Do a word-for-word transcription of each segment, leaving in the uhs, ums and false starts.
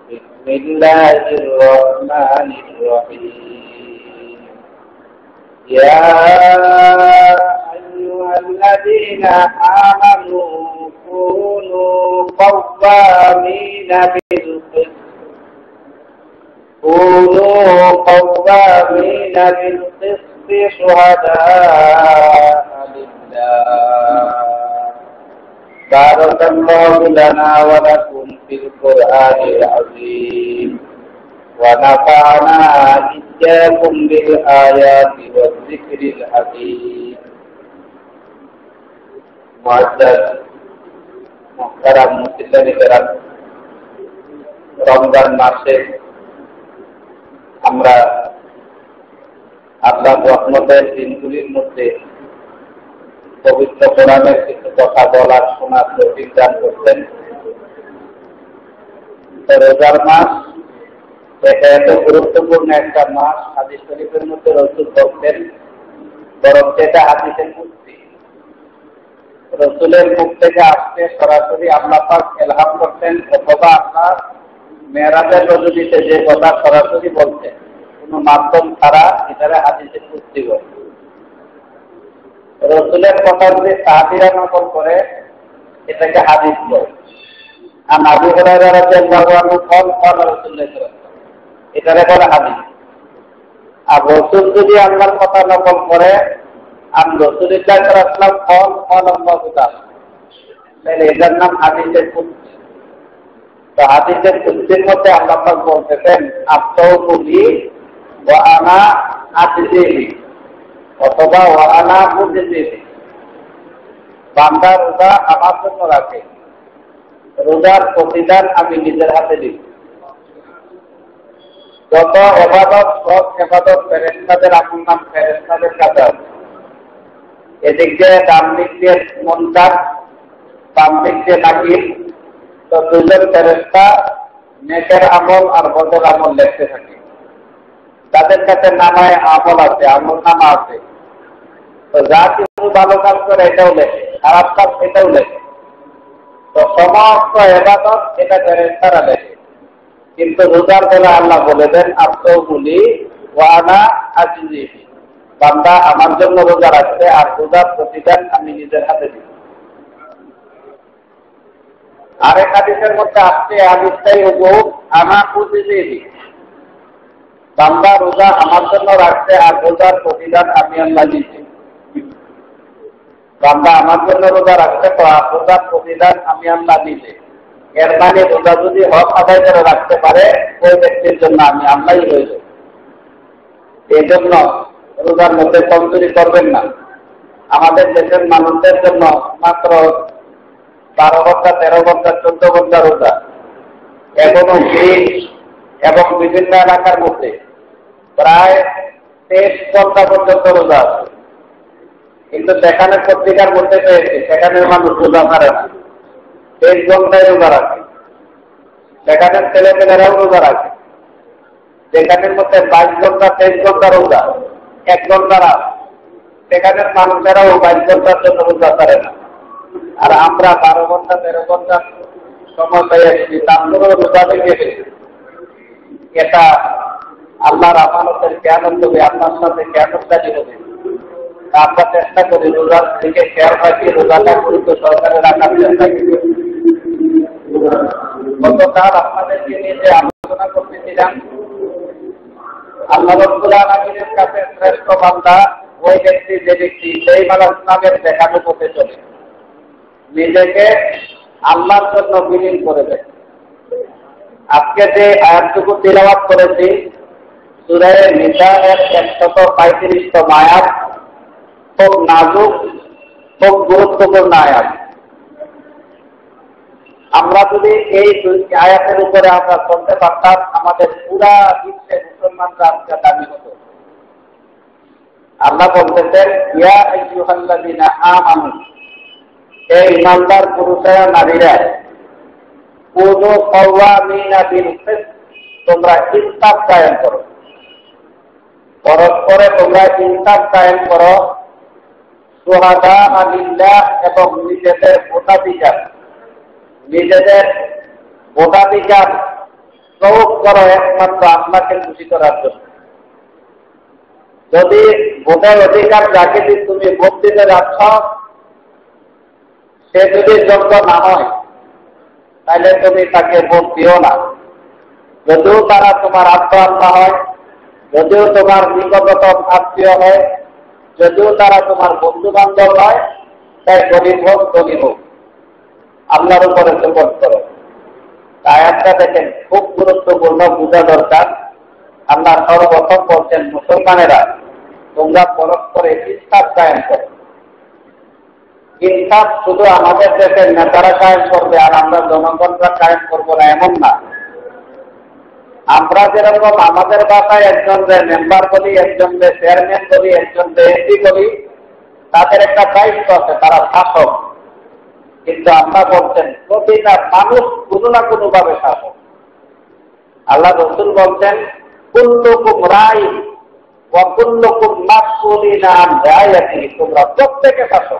بسم الله الرحمن الرحيم يا أيها الذين آمنوا كونوا قوامين بالقسط كونوا قوامين بالقسط شهداء لله بارك الله لنا ولكم في القرآن العظيم ونفعنا إياكم بالآيات والذكر الحكيم معزز محترم মুসলিম کرام রমজান মাসে আমরা আল্লাহর রহমতের দিনগুলির মধ্যে পবিত্র কোরআনের কিছু কথা বলার শোনার তৌফিক দান করতেন। রোজার মাস এটা এত গুরুত্বপূর্ণ একটা মাস, হাদিস শরীফের মধ্যে রাসূল বলতেন, বরং যেটা হাদিসের মুক্তি রাসূলের মুখ থেকে আসতে সরাসরি আল্লাহ পাক ইলহাম করতেন, অথবা আপনার মেরাজের রজনীতে যে কথা সরাসরি বলতেন কোনো মাধ্যম ছাড়া, এটারে হাদিসের মুক্তি বলে। রাসূলের কথা যদি সাহাবীরা নকল করে এটাকে হাদিস বলে। আর আবু হুরায়রা রাদিয়াল্লাহু আনহু কল কল রাসূলুল্লাহ সাল্লাল্লাহু আলাইহি ওয়াসাল্লাম, এটারে বলে হাদিস। আর রাসূল যদি আল্লাহর কথা নকল করে আর রাসূলুল্লাহ সাল্লাল্লাহু আলাইহি ওয়াসাল্লাম কল কল আল্লাহু তাআলা, তাহলে এটার নাম হাদিসের কুদসি। তো হাদিসের কুদসির মধ্যে আল্লাহ পাক বলতেছেন, আফতাউলি ওয়া আনা আজজিহি, অথবা ওয়ানা মুজিবি, বান্দা রোজা আমার জন্য রাখে, রোজার প্রতিদান আমি নিজের হাতে দিই। যত ইবাদত সব ইবাদত ফেরেশতাদের আপন নাম ফেরেশতাদের কাছে আছে। এদিক দিয়ে ডান দিক দিয়ে মুনকার, বাম দিক দিয়ে নাকির, তো দুজন ফেরেশতা নেকের আমল আর বদের আমল লিখতে থাকে। তাদের কাছে নামায় আমল আছে, আমল নামা আছে। তো যা কিছু ভালো কাজ করে এটাও লেখে, খারাপ কাজ এটাও লেখে। তো সমস্ত ইবাদত এটা ফেরেশতারা লেখে। কিন্তু রোজার বেলা আল্লাহ বলে দেন, আফতাউলি ওয়া আনা আজজি, বান্দা আমার জন্য রোজা রাখছে আর রোজার প্রতিদান আমি নিজের হাতে দিই। আরেক হাদিসের মধ্যে আসছে, হাদিসটাই হুজুর আনা উজিজি, বান্দা রোজা আমার জন্য রাখছে আর রোজার প্রতিদান আমি আল্লাহ দিচ্ছি। বান্দা আমার জন্য রোজা রাখছে তো রোজার প্রতিদান আমি আল্লাহ দিচ্ছি। এর মানে রোজা যদি হক আদায় করে রাখতে পারে ওই ব্যক্তির জন্য আমি আল্লাহই হয়ে যাব। এই জন্য রোজার মধ্যে কমজোরি করবেন না। আমাদের দেশের মানুষদের জন্য মাত্র বারো ঘন্টা তেরো ঘন্টা চোদ্দ ঘন্টা রোজা, এখনো গ্রিস এবং বিভিন্ন এলাকার মধ্যে প্রায় তেইশ ঘন্টা পর্যন্ত রোজা আছে। কিন্তু সেখানে পত্রিকার মধ্যে পেয়েছে সেখানে মানুষ রোজা পারে না, তেইশ ঘন্টায় রোজা রাখে। সেখানে ছেলেমেয়েরাও রোজা রাখে, যেখানের মধ্যে বাইশ ঘন্টা তেইশ ঘন্টা রোজা, এক ঘন্টা রাত, সেখানের মানুষেরাও বাইশ ঘন্টার জন্য রোজা পারে না। আর আমরা বারো ঘন্টা তেরো ঘন্টা সময় পেয়েছি, তারপরেও রোজা দেখেছি। এটা আল্লাহর আমানতের জ্ঞান হবে, আপনার সাথে জ্ঞানদারি হবে। আমরা চেষ্টা করি রোজার দিকে খেয়াল রাখি, রোজাটা গুরুত্ব সরকারে রাখার চেষ্টা করি। গতকাল আপনাদেরকে নিয়ে যে আলোচনা করতেছিলাম, আল্লাহ রাব্বুল আলামিনের কাছে শ্রেষ্ঠ বান্দা ওই ব্যক্তি যে ব্যক্তি সেই মালা ইসলামের দেখানো পথে চলে, নিজেকে আল্লাহর জন্য বিলীন করে দেয়। আজকে যে আয়াতটুকু তিলাওয়াত করেছি সূরা নিসা-এর একশত পঁয়ত্রিশতম আয়াত, খুব নাজুক, খুব গুরুত্বপূর্ণ আয়াত। আমরা যদি এই আয়াতের উপরে আমরা চলতে পারতাম, আমাদের পুরা বিশ্বের মুসলমানরা আজকে দাবি হতো। আল্লাহ বলতেছেন, ইয়া আইয়ুহাল্লাযীনা আমানু, হে ঈমানদার পুরুষেরা নারীরা, কুনু কাওয়ামিনা বিল কিসত, তোমরা ইনসাফ কায়েম করো, পরস্পরে তোমরা ইনসাফ কায়েম করো, শুহাদা লিল্লাহ, এবং নিজেদের ভোটাধিকার নিজেদের ভোটাধিকার করো একমাত্র আল্লাহকে খুশি করার জন্য। যদি ভোটের অধিকার যাকে তুমি ভোট দিতে যাচ্ছ সে যদি যোগ্য না হয় তাহলে তুমি তাকে ভোট দিও না। যদিও তারা তোমার আত্মহত্যা হয়, যদিও তোমার নিকটতম আত্মীয় হয়, যদিও তারা তোমার বন্ধু বান্ধব হয়, তাই গরিব হোক ধনী হোক আল্লাহর উপরে সুপর্দ করো। আয়াতটা দেখেন খুব গুরুত্বপূর্ণ, বোঝা দরকার। আল্লাহ সর্বপ্রথম বলছেন মুসলমানেরা তোমরা পরস্পরে ইনসাফ কায়েম করো। ইনসাফ শুধু আমাদের দেশের নেতারা কায়েম করবে আর আমরা জনগণরা কায়েম করবো না এমন না। আমরা যেরকম আমাদের বাসায় একজনদের মেম্বার বলি, একজনদের চেয়ারম্যান বলি, একজনদের এমপি বলি, তাদের একটা দায়িত্ব আছে, তারা শাসক। কিন্তু আল্লাহ বলছেন প্রতিটা মানুষ কোনো না কোনো ভাবে শাসক। আল্লাহ রসুল বলছেন কুল্লুকুম রাইন ওয়া কুল্লুকুম মাসউলিন আন রাইয়াতিহি, তোমরা প্রত্যেকে শাসক।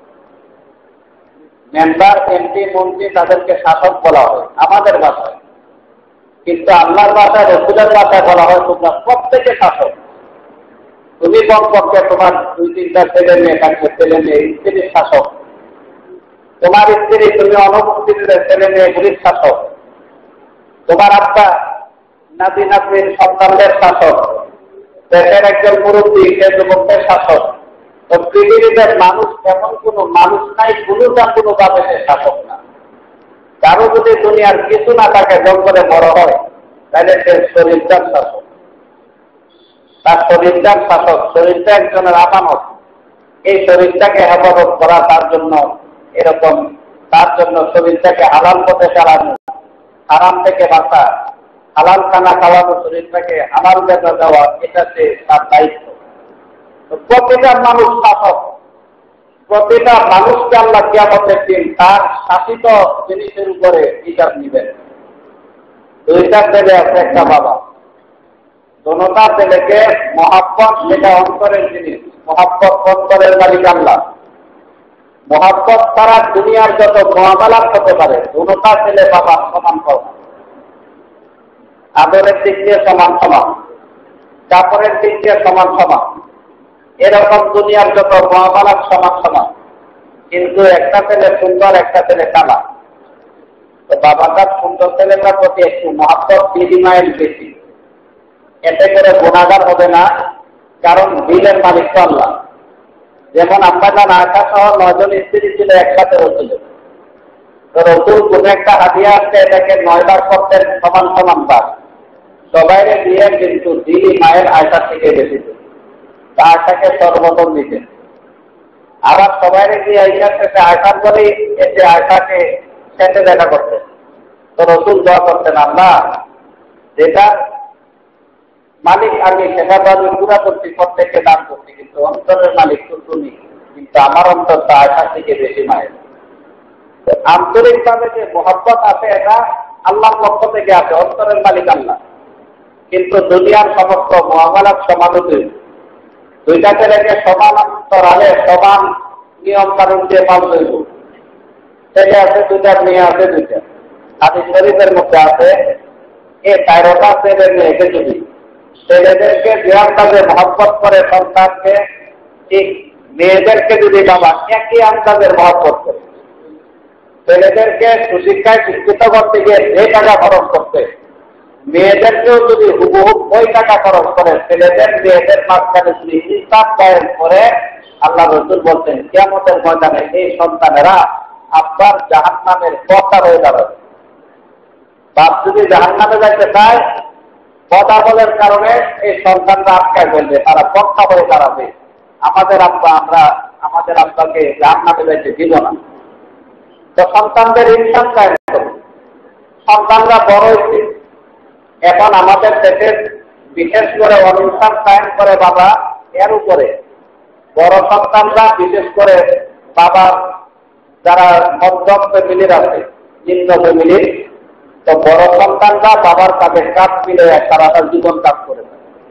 মেম্বার, এমপি, মন্ত্রী তাদেরকে শাসক বলা হয় আমাদের ভাষায়, কিন্তু আল্লাহর ভাষায়, রসুলের ভাষায় বলা হয় তোমরা প্রত্যেকে শাসক। তুমি কমপক্ষে তোমার দুই তিনটা ছেলে মেয়ে থাকবে, ছেলে মেয়ে স্ত্রীর শাসক। তোমার স্ত্রী, তুমি অনুপস্থিত ছেলে মেয়েগুলির শাসক। তোমার আত্মা নাতি নাতির সন্তানদের শাসক। দেশের একজন মুরব্বী, সে যুবকদের শাসক। তো পৃথিবীতে মানুষ এমন কোন মানুষ নাই কোনোটা কোনো ভাবে সে শাসক না। কারো যদি দুনিয়ার কিছু না থাকে, জঙ্গলে বড় হয়, তাহলে সে শরীরটার শাসক। তার শরীরটার শাসক, শরীরটা একজনের আমানত। এই শরীরটাকে হেফাজত করা তার জন্য, এরকম তার জন্য শরীরটাকে হালাল পথে চালানো, হারাম থেকে বাঁচা, হালাল খানা খাওয়ানো, শরীরটাকে হালাল বেচা দেওয়া, এটা সে তার দায়িত্ব। প্রতিটা মানুষ শাসক। প্রতিটা মানুষকে আল্লাহ কিয়ামতের দিন তার শাসিত জিনিসের উপরে হিসাব নিবেন। দুইটা ছেলে আছে, একটা বাবা। দোনোটা ছেলেকে মহাব্বত, যেটা অন্তরের জিনিস, মহাব্বত অন্তরের মালিক আল্লাহ। মহাব্বত ছাড়া দুনিয়ার যত মুআমালাত হতে পারে, দোনোটা ছেলে বাবা সমান পাওয়া। আদরের দিক দিয়ে সমান সমান, কাপড়ের দিক দিয়ে সমান সমান, এরকম দুনিয়ার যত মুআমালাত সমান সমান। কিন্তু একটা ছেলে সুন্দর, একটা ছেলে কালা। তো বাবাটার সুন্দর ছেলেটার প্রতি একটু মহাব্বত বিনিময়ের বেশি। এতে করে গুনাহগার হবে না, কারণ দিলের মালিক তো আল্লাহ। যেমন আপনার আয়সা সহ নয়জন স্ত্রী ছিল, একসাথে রসুল। তো রসুল কোন একটা হাদিয়া আসছে, এটাকে নয়বার করতেন সমান সমান পাস। সবাইরে দিয়ে কিন্তু দিলি মায়ের আয়সা থেকে বেশি ছিল, তা আয়সাকে সর্বপ্রথম দিতেন। আবার সবাইরে দিয়ে আয়সার সাথে আয়সার বলেই এসে আয়সাকে সেটে দেখা করতেন। তো রসুল দোয়া করতেন, আল্লাহ যেটা মালিক আমি সেটা তো আমি পুরা করছি, প্রত্যেককে দান করছি, কিন্তু অন্তরের মালিক তো তুমি, কিন্তু আমার অন্তরটা আয়সার থেকে বেশি মায়ের। আন্তরিকভাবে যে মহব্বত আছে এটা আল্লাহর পক্ষ থেকে আছে, অন্তরের মালিক আল্লাহ। কিন্তু দুনিয়ার সমস্ত মুআমালাত সমানুপাতিক। দুইটা ছেলেকে সমান অন্তরালে সমান নিয়ম কানুন দিয়ে পালন হইব। ছেলে আছে দুইটা, মেয়ে আছে দুইটা। হাদিস শরীফের মধ্যে আছে এ তেরোটা ছেলে মেয়েকে যদি ছেলেদেরকে যে আন্দাজে মহব্বত করে সন্তানকে, ঠিক মেয়েদেরকে যদি বাবা একই আন্দাজের মহব্বত করে, ছেলেদেরকে সুশিক্ষায় শিক্ষিত করতে গিয়ে যে টাকা খরচ করতে, মেয়েদেরকেও যদি হুবহুব ওই টাকা খরচ করে, ছেলেদের মেয়েদের মাঝখানে যদি ইনসাফ কায়েম করে, আল্লাহ রসুল বলছেন কিয়ামতের ময়দানে এই সন্তানেরা আপনার জাহান্নামের পথা হয়ে দাঁড়াবে। বাপ যদি জাহান্নামে যাইতে চায়, কথা বলার কারণে এই সন্তানরা আটকায় ফেলবে, তারা পথা হয়ে দাঁড়াবে। আমাদের আব্বা, আমরা আমাদের আব্বাকে জাহান্নামে যাইতে দিব না। তো সন্তানদের ইনসাফ কায়েম করবে। সন্তানরা বড় হয়েছে, এখন আমাদের দেশের বিশেষ করে অনিনসাফ কায়েম করে বাবা, এর উপরে বড় সন্তানরা, বিশেষ করে বাবা যারা মধ্যম ফ্যামিলির আছে, নিম্ন ফ্যামিলির, তো বড় সন্তানরা বাবার কাছে কাজ মিলে সারাটা জীবন কাজ করে।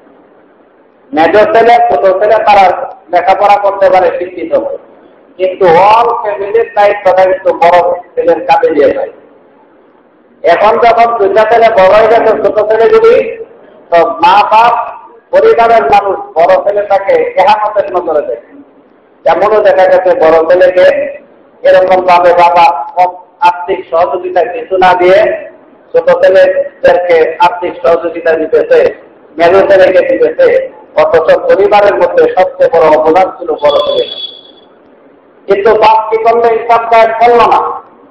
মেজ ছেলে, ছোট ছেলে তারা লেখাপড়া করতে পারে, শিক্ষিত হয়, কিন্তু অল ফ্যামিলির দায়িত্বটা কিন্তু বড় ছেলের কাজে দিয়ে যায়। এখন যখন দুইটা ছেলে বড় হয়ে গেছে, ছোট ছেলেগুলি, তো মা বাপ পরিবারের মানুষ বড় ছেলেটাকে এহামতের নজরে দেখে। এমনও দেখা গেছে বড় ছেলেকে এরকম ভাবে বাবা আর্থিক সহযোগিতা কিছু না দিয়ে ছোট ছেলেদেরকে আর্থিক সহযোগিতা দিতেছে, মেজো ছেলেকে দিতেছে, অথচ পরিবারের মধ্যে সবচেয়ে বড় অবদান ছিল বড় ছেলে। কিন্তু বাপ কি করলে ইসলাম কায়েম করলো না।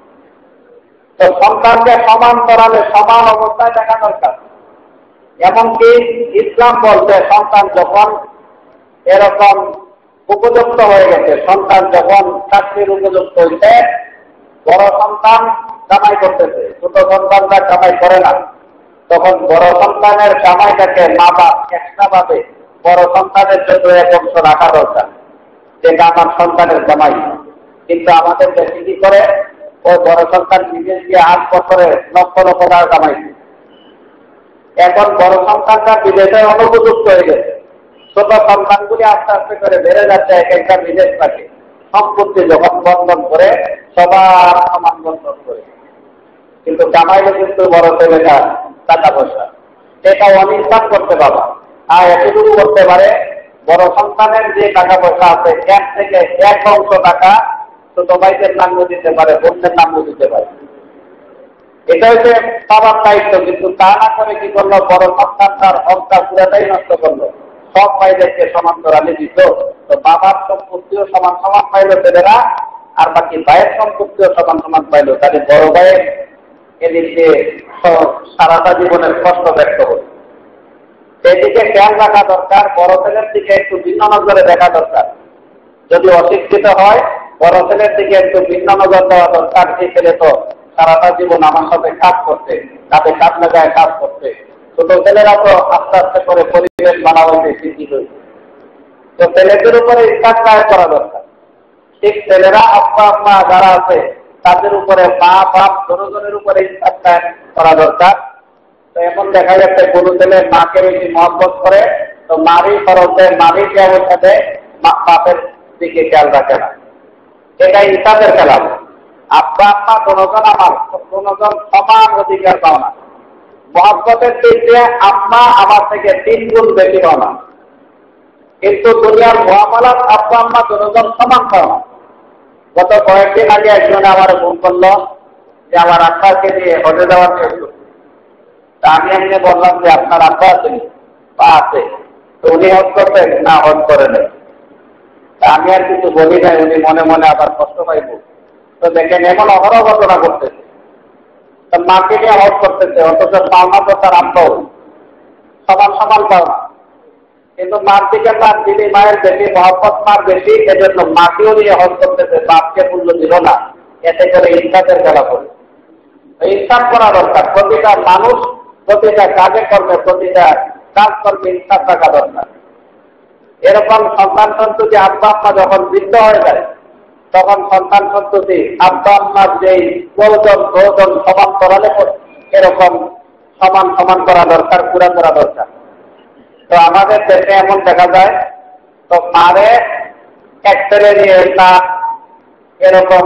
তো সন্তানকে সমান করালে সমান অবস্থায় দেখা দরকার। এমনকি ইসলাম বলতে সন্তান যখন এরকম উপযুক্ত হয়ে গেছে, সন্তান যখন চাকরির উপযুক্ত হয়েছে, বড় সন্তান কামাই করতেছে, ছোট সন্তানরা কামাই করে না, তখন বড় সন্তানের কামাইটাকে মা বাপ এক্সট্রা ভাবে বড় সন্তানের জন্য এক অংশ রাখা দরকার, যেটা আমার সন্তানের কামাই। কিন্তু আমাদের দেশে কি করে, ওই বড় সন্তান নিজে দিয়ে আট বছরে লক্ষ লক্ষ টাকা কামাইছে। এখন বড় সন্তানটা বিদেশে অনুপযুক্ত হয়ে গেছে, ছোট সন্তানগুলি আস্তে আস্তে করে বেড়ে যাচ্ছে, এক একটা বিদেশ থাকে, সম্পত্তি যখন বন্ধন করে সবার সমান বন্ধন করে, কিন্তু কামাইলে কিন্তু বড় ছেলেটা টাকা পয়সা, এটা অনিশ্চাস করতে পারবা। আর এতটুকু করতে পারে, বড় সন্তানের যে টাকা পয়সা আছে এক থেকে এক অংশ টাকা ছোট ভাইদের নামও দিতে পারে, বোনদের নামও দিতে পারে। এটা হচ্ছে বাবার দায়িত্ব। কিন্তু তা না করে কি করলো, বড় সন্তান তার হকটা পুরাটাই নষ্ট করলো, সব ভাইদেরকে সমান্তরালে দিত। তো বাবার সম্পত্তিও সমান সমান পাইল ছেলেরা, আর বাকি ভাইয়ের সম্পত্তিও সমান সমান পাইল। তাদের বড় ভাইয়ের এদিকে সারাটা জীবনের কষ্ট ব্যক্ত হল। সেদিকে খেয়াল রাখা দরকার, বড় ছেলের দিকে একটু ভিন্ন নজরে দেখা দরকার। যদি অশিক্ষিত হয়, বড় ছেলের দিকে একটু ভিন্ন নজর দেওয়া দরকার। সেই ছেলে তো সারাটা জীবন আমার সাথে কাজ করতে, তাদের কাজ লাগায় কাজ করতে। ছোট ছেলেরা তো আস্তে আস্তে করে পরিবেশ বানা হয়েছে, শিক্ষিত হয়েছে। তো ছেলেদের উপরে ইসলাম কায়েম করা দরকার। ঠিক ছেলেরা আব্বা আম্মা যারা আছে তাদের উপরে মা বাপ জনগণের উপরে ইসলাম কায়েম করা দরকার। তো এখন দেখা যাচ্ছে কোনো ছেলে মাকে বেশি মহব্বত করে, তো মারই খরচে মারই কেমন সাথে বাপের দিকে খেয়াল রাখে না। এটাই ইসলামের খেলাফ। আব্বা আম্মা জনগণ আমার, জনগণ সমান অধিকার পাও না। মহব্বতের দিক দিয়ে আম্মা আমার থেকে তিন গুণ বেশি পাও না, কিন্তু দুনিয়ার মহামালাত আব্বা আম্মা জনগণ সমান পাও না। গত কয়েকদিন আগে একজনে আমার ফোন করলো যে আমার আব্বাকে নিয়ে হজে যাওয়ার চেষ্টা। তা আমি এমনি বললাম যে আপনার আব্বা আছেন? বা আছে। তো উনি হজ করতেন? না, হজ করে নেই। তা আমি আর কিছু বলি নাই, উনি মনে মনে আবার কষ্ট পাইব। তো দেখেন এমন অহরহ ঘটনা করতেছে, তার মাকে নিয়ে হজ করতেছে, অথচ পাওনা তো তার আব্বাও সমান সমান পাওনা। কিন্তু মার দিকে তার দিদি মায়ের বেশি মহব্বত, মার বেশি, এজন্য মাকেও নিয়ে হজ করতেছে, বাপকে মূল্য দিল না। এতে করে ইনসাফের খেলা করে। ইনসাফ করা দরকার। প্রতিটা মানুষ প্রতিটা কাজে করবে, প্রতিটা কাজ করবে, ইনসাফ রাখা দরকার। এরকম সন্তান সন্ততি আব্বা আম্মা যখন বৃদ্ধ হয়ে যায়, তখন সন্তান সন্ততি আব্বা আম্মার যেই প্রয়োজন প্রয়োজন সমান করালে এরকম সমান সমান করা দরকার, পুরা করা দরকার। তো আমাদের দেশে এমন দেখা যায়, তো মারে এক ছেলে নিয়ে তা এরকম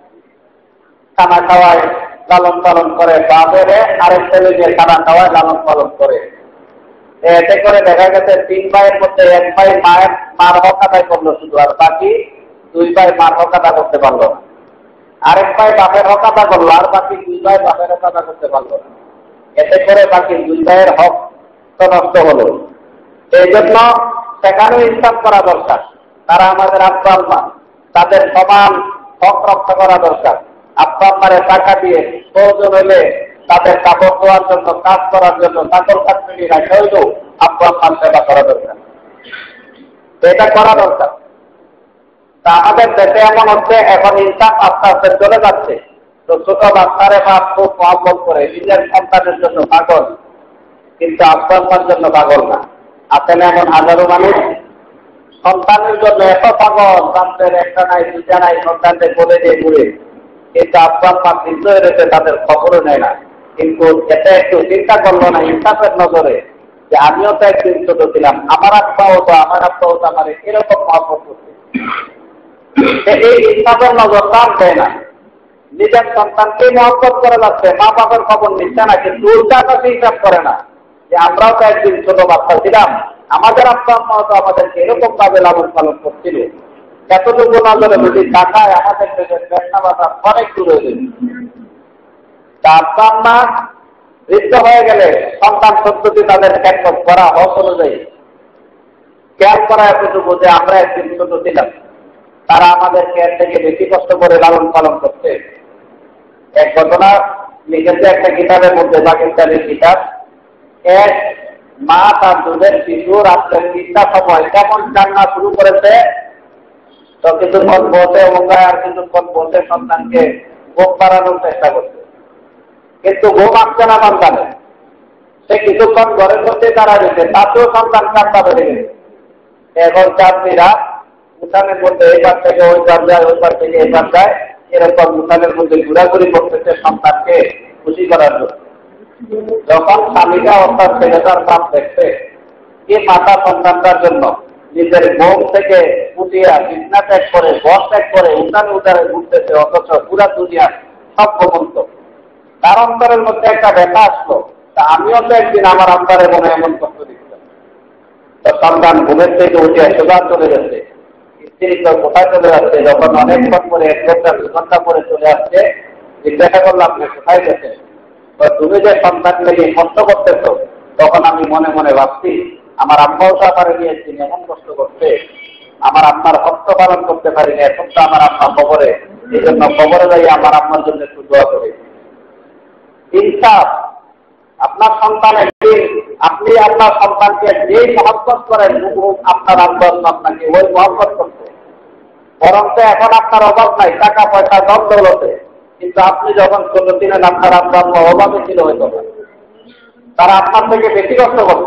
খানা খাওয়ায়, লালন পালন করে, বাপেরে আরেক ছেলে নিয়ে খানা খাওয়ায়, লালন পালন করে। এতে করে দেখা গেছে তিন ভাইয়ের মধ্যে এক ভাই মায়ের মার হক আদায় করলো শুধু, আর বাকি দুই ভাই মার হক আদায় করতে পারলো না। আরেক ভাই বাপের হক আদায় করলো, আর বাকি দুই ভাই বাপের হক আদায় করতে পারলো না। এতে করে বাকি দুই ভাইয়ের হক তো নষ্ট হলো। এই জন্য সেখানেও ইনসাফ করা দরকার। তারা আমাদের আব্বা আম্মা, তাদের সমান হক রক্ষা করা দরকার। আব্বা আম্মারে টাকা দিয়ে প্রয়োজন হলে তাদের কাপড় ধোয়ার জন্য, কাজ করার জন্য, চাকর কাছুরি রাখা হইলেও আব্বা আম্মার সেবা করা দরকার। এটা করা দরকার। তা আমাদের দেশে এমন হচ্ছে, এখন ইনসাফ আস্তে আস্তে চলে যাচ্ছে। তো ছোট বাচ্চারে বাপ খুব মহব্বত করে, নিজের সন্তানের জন্য পাগল, কিন্তু আব্বা আম্মার জন্য পাগল না। আছেন এমন হাজারো মানুষ সন্তানের জন্য এত পাগল, তাদের একটা নাই দুটা নাই, সন্তানদের বলে দিয়ে ঘুরে, কিন্তু আব্বা আম্মা বৃদ্ধ হয়ে রয়েছে, তাদের খবরও নেয় না। কিন্তু এটা একটু চিন্তা করলো না ইনসাফের নজরে, যে আমিও তো একদিন ছোট ছিলাম, আমার আব্বাও তো আমার আব্বাও তো আমার এরকম মহব্বত করছে। এই ইনসাফের নজরটা দেয় না। নিজের সন্তানকে মহব্বত করে যাচ্ছে, মা বাবার খবর নিচ্ছে না, কিন্তু উল্টা কথা হিসাব করে না যে আমরাও তো একদিন ছোট বাচ্চা ছিলাম, আমাদের আব্বা আম্মা তো আমাদেরকে এরকম ভাবে লালন পালন করছিল, এতটুকু নজরে যদি টাকায় আমাদের দেশের ব্যবসা বাধা অনেক দূর হয়ে যাবে। তা আব্বা আম্মা বৃদ্ধ হয়ে গেলে সন্তান সন্ততি তাদের খেয়াল করা হস অনুযায়ী খেয়াল করা এতটুকু যে আমরা একদিন ছোট ছিলাম, তারা আমাদেরকে এর থেকে বেশি কষ্ট করে লালন পালন করছে। এক ঘটনা লিখেছে একটা কিতাবের মধ্যে, পাকিস্তানের কিতাব। এক মা তার দুধের শিশু রাত্রে তিনটা সময় কেমন কান্না শুরু করেছে, তো কিছুক্ষণ বসে ওঙ্গায় আর কিছুক্ষণ বসে সন্তানকে ঘুম পাড়ানোর চেষ্টা করছে, কিন্তু ঘুম আসছে না সন্তানের। সে কিছুক্ষণ ঘরের মধ্যে দাঁড়া দিতে, তাতেও সন্তান কান্না বেড়ে গেছে। এখন যাত্রীরা উঠানের মধ্যে এবার থেকে ওই পার যায়, ওই পার থেকে এবার যায়, এরকম উঠানের মধ্যে ঘোরাঘুরি করতেছে সন্তানকে খুশি করার জন্য। যখন স্বামীরা অর্থাৎ ছেলেটার কাম দেখছে, এ মাতা সন্তানটার জন্য নিজের ঘুম থেকে উঠিয়া বিছনা ত্যাগ করে, ঘর ত্যাগ করে উঠানে উঠানে ঘুরতেছে, অথচ পুরা দুনিয়া সব ঘুমন্ত। তার অন্তরের মধ্যে একটা ব্যথা আসলো, তা আমিও তো একদিন আমার অন্তরে মনে এমন কষ্ট দিচ্ছিলাম। তো সন্তান ঘুমের থেকে উঠে সোজা চলে গেছে, স্ত্রী তো কোথায় চলে যাচ্ছে, যখন অনেকক্ষণ পরে এক ঘন্টা দু ঘন্টা পরে চলে আসছে, জিজ্ঞাসা করলাম আপনি কোথায় গেছেন? তুমি যে সন্তান নিয়ে কষ্ট করতেছ, তখন আমি মনে মনে ভাবছি আমার আম্মাও তো আমার নিয়েছি এমন কষ্ট করছে, আমার আম্মার হস্ত পালন করতে পারিনি, এখন তো আমার আম্মা খবরে, এই জন্য খবরে যাই আমার আম্মার জন্য একটু দোয়া করে। ইনসাফ, আপনার সন্তান একদিন আপনি আপনার সন্তানকে যেই মহব্বত করেন আপনার আব্বা আপনাকে ওই মহব্বত করতে, বরং তো এখন আপনার অভাব নাই, টাকা পয়সা দম দৌলতে, কিন্তু আপনি যখন ছোট ছিলেন আপনার আব্বা আম্মা অভাবে ছিল হয়তো না, তারা আপনার থেকে বেশি কষ্ট করছে।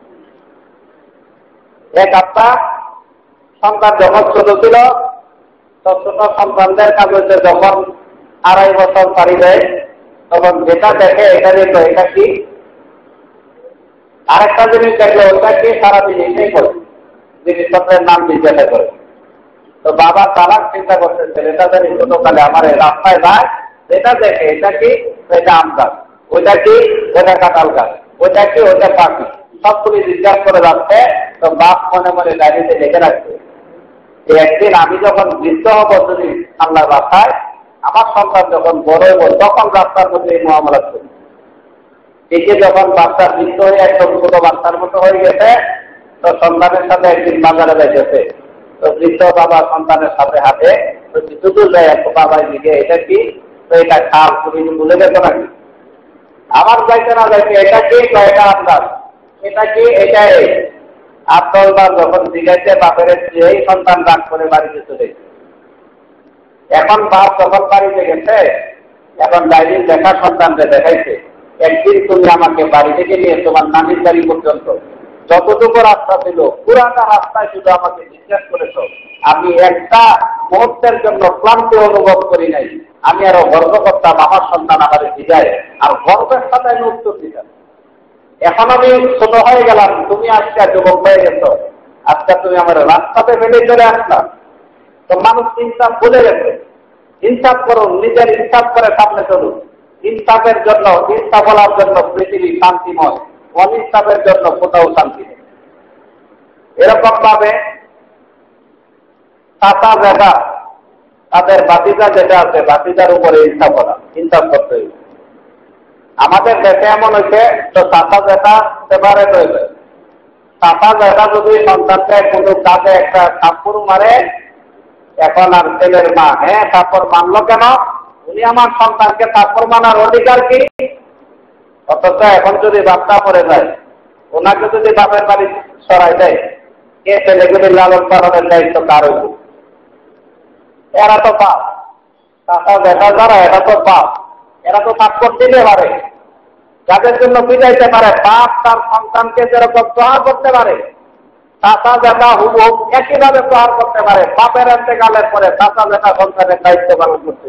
এক আব্বা সন্তান যখন ছোট ছিল, তো ছোট সন্তানদের কাগজে যখন আড়াই বছর পাড়ি দেয়, তখন যেটা দেখে এটা দেখো এটা কি, আরেকটা জিনিস দেখলে ওটা কি, সারাদিন এটাই করে জিনিসপত্রের নাম জিজ্ঞাসা করে। তো বাবা তালাক চিন্তা করতে ছেলেটা জানি ছোটকালে আমার রাস্তায় যায়, যেটা দেখে এটা কি, এটা আম গাছ, ওইটা কি, ওটা কাঁঠাল গাছ, ওইটা কি, ওইটা পাখি, সবগুলি জিজ্ঞাসা করে যাচ্ছে। তো বাপ মনে মনে ডায়েরিতে লিখে রাখছে যে একদিন আমি যখন বৃদ্ধ হব, যদি আল্লাহ রাস্তায় আমার সন্তান যখন বড় হইব, তখন রাস্তার মধ্যে এই মহামলা করি। একে যখন বাচ্চা বৃদ্ধ হয়ে একদম ছোট বাচ্চার মতো হয়ে গেছে, তো সন্তানের সাথে একদিন বাজারে যাইতেছে, তো বৃদ্ধ বাবা সন্তানের সাথে হাতে তো কিছু দূর যায়, এক বাবার দিকে এটা কি, তো এটা খাল, তুমি ভুলে গেছো নাকি? আমার যাইতে না যাইতে এটা কি, এটা আন্দাজ, এটা কি, এটা এই আত্মবার যখন জিজ্ঞাসা বাপের এই সন্তান রাগ করে বাড়িতে চলে। এখন বাপ যখন বাড়িতে গেছে, এখন ডাইনিং দেখা সন্তানকে দেখাইছে, একদিন তুমি আমাকে বাড়ি থেকে নিয়ে তোমার নানির বাড়ি পর্যন্ত যতটুকু রাস্তা ছিল পুরাটা রাস্তায় শুধু আমাকে জিজ্ঞেস করেছ, আমি একটা মুহূর্তের জন্য ক্লান্তি অনুভব করি নাই। আমি আরো গর্ব করতাম আমার সন্তান আমাদের দিদায়, আর গর্বের সাথে আমি উত্তর দিতাম। এখন আমি ছোট হয়ে গেলাম, তুমি আজকে যুবক হয়ে গেছো, আজকে তুমি আমার রাস্তাতে ফেলে চলে আসলাম। তো মানুষ ইনসাফ ভুলে গেছে। ইনসাফ করুন, নিজের ইনসাফ করে সামনে চলুন। ইনসাফের জন্য, ইনসাফ বলার জন্য পৃথিবী শান্তিময়, অনিনসাফের জন্য কোথাও শান্তি নেই। এরকম ভাবে চাচা বেটা তাদের বাতিজা যেটা আছে, বাতিজার উপরে ইনসাফ করা, ইনসাফ করতে হবে। আমাদের দেশে এমন হয়েছে, তো চাচা বেটা সেপারেট হয়ে যায়। চাচা বেটা যদি সন্তানকে কোনো কাজে একটা থাপ্পড় মারে, এখন আর ছেলের মা, হ্যাঁ থাপ্পড় মানলো কেন, উনি আমার সন্তানকে থাপ্পড় মানার অধিকার কি? অথচ এখন যদি বাচ্চা পড়ে যায়, ওনাকে যদি বাপের বাড়ি সরাই দেয়, কে ছেলেগুলি লালন পালনের দায়িত্ব কার হইব? এরা তো পাপ, চাচা বেটা যারা এরা তো পাপ, এরা তো থাপ্পড় দিতে পারে, যাদের জন্য পিটাইতে পারে। বাপ তার সন্তানকে যেরকম প্রহার করতে পারে, চাচা বেটা হুবহু একইভাবে প্রহার করতে পারে। বাপের ইন্তেকালের পরে চাচা বেটা সন্তানের দায়িত্ব পালন করতে,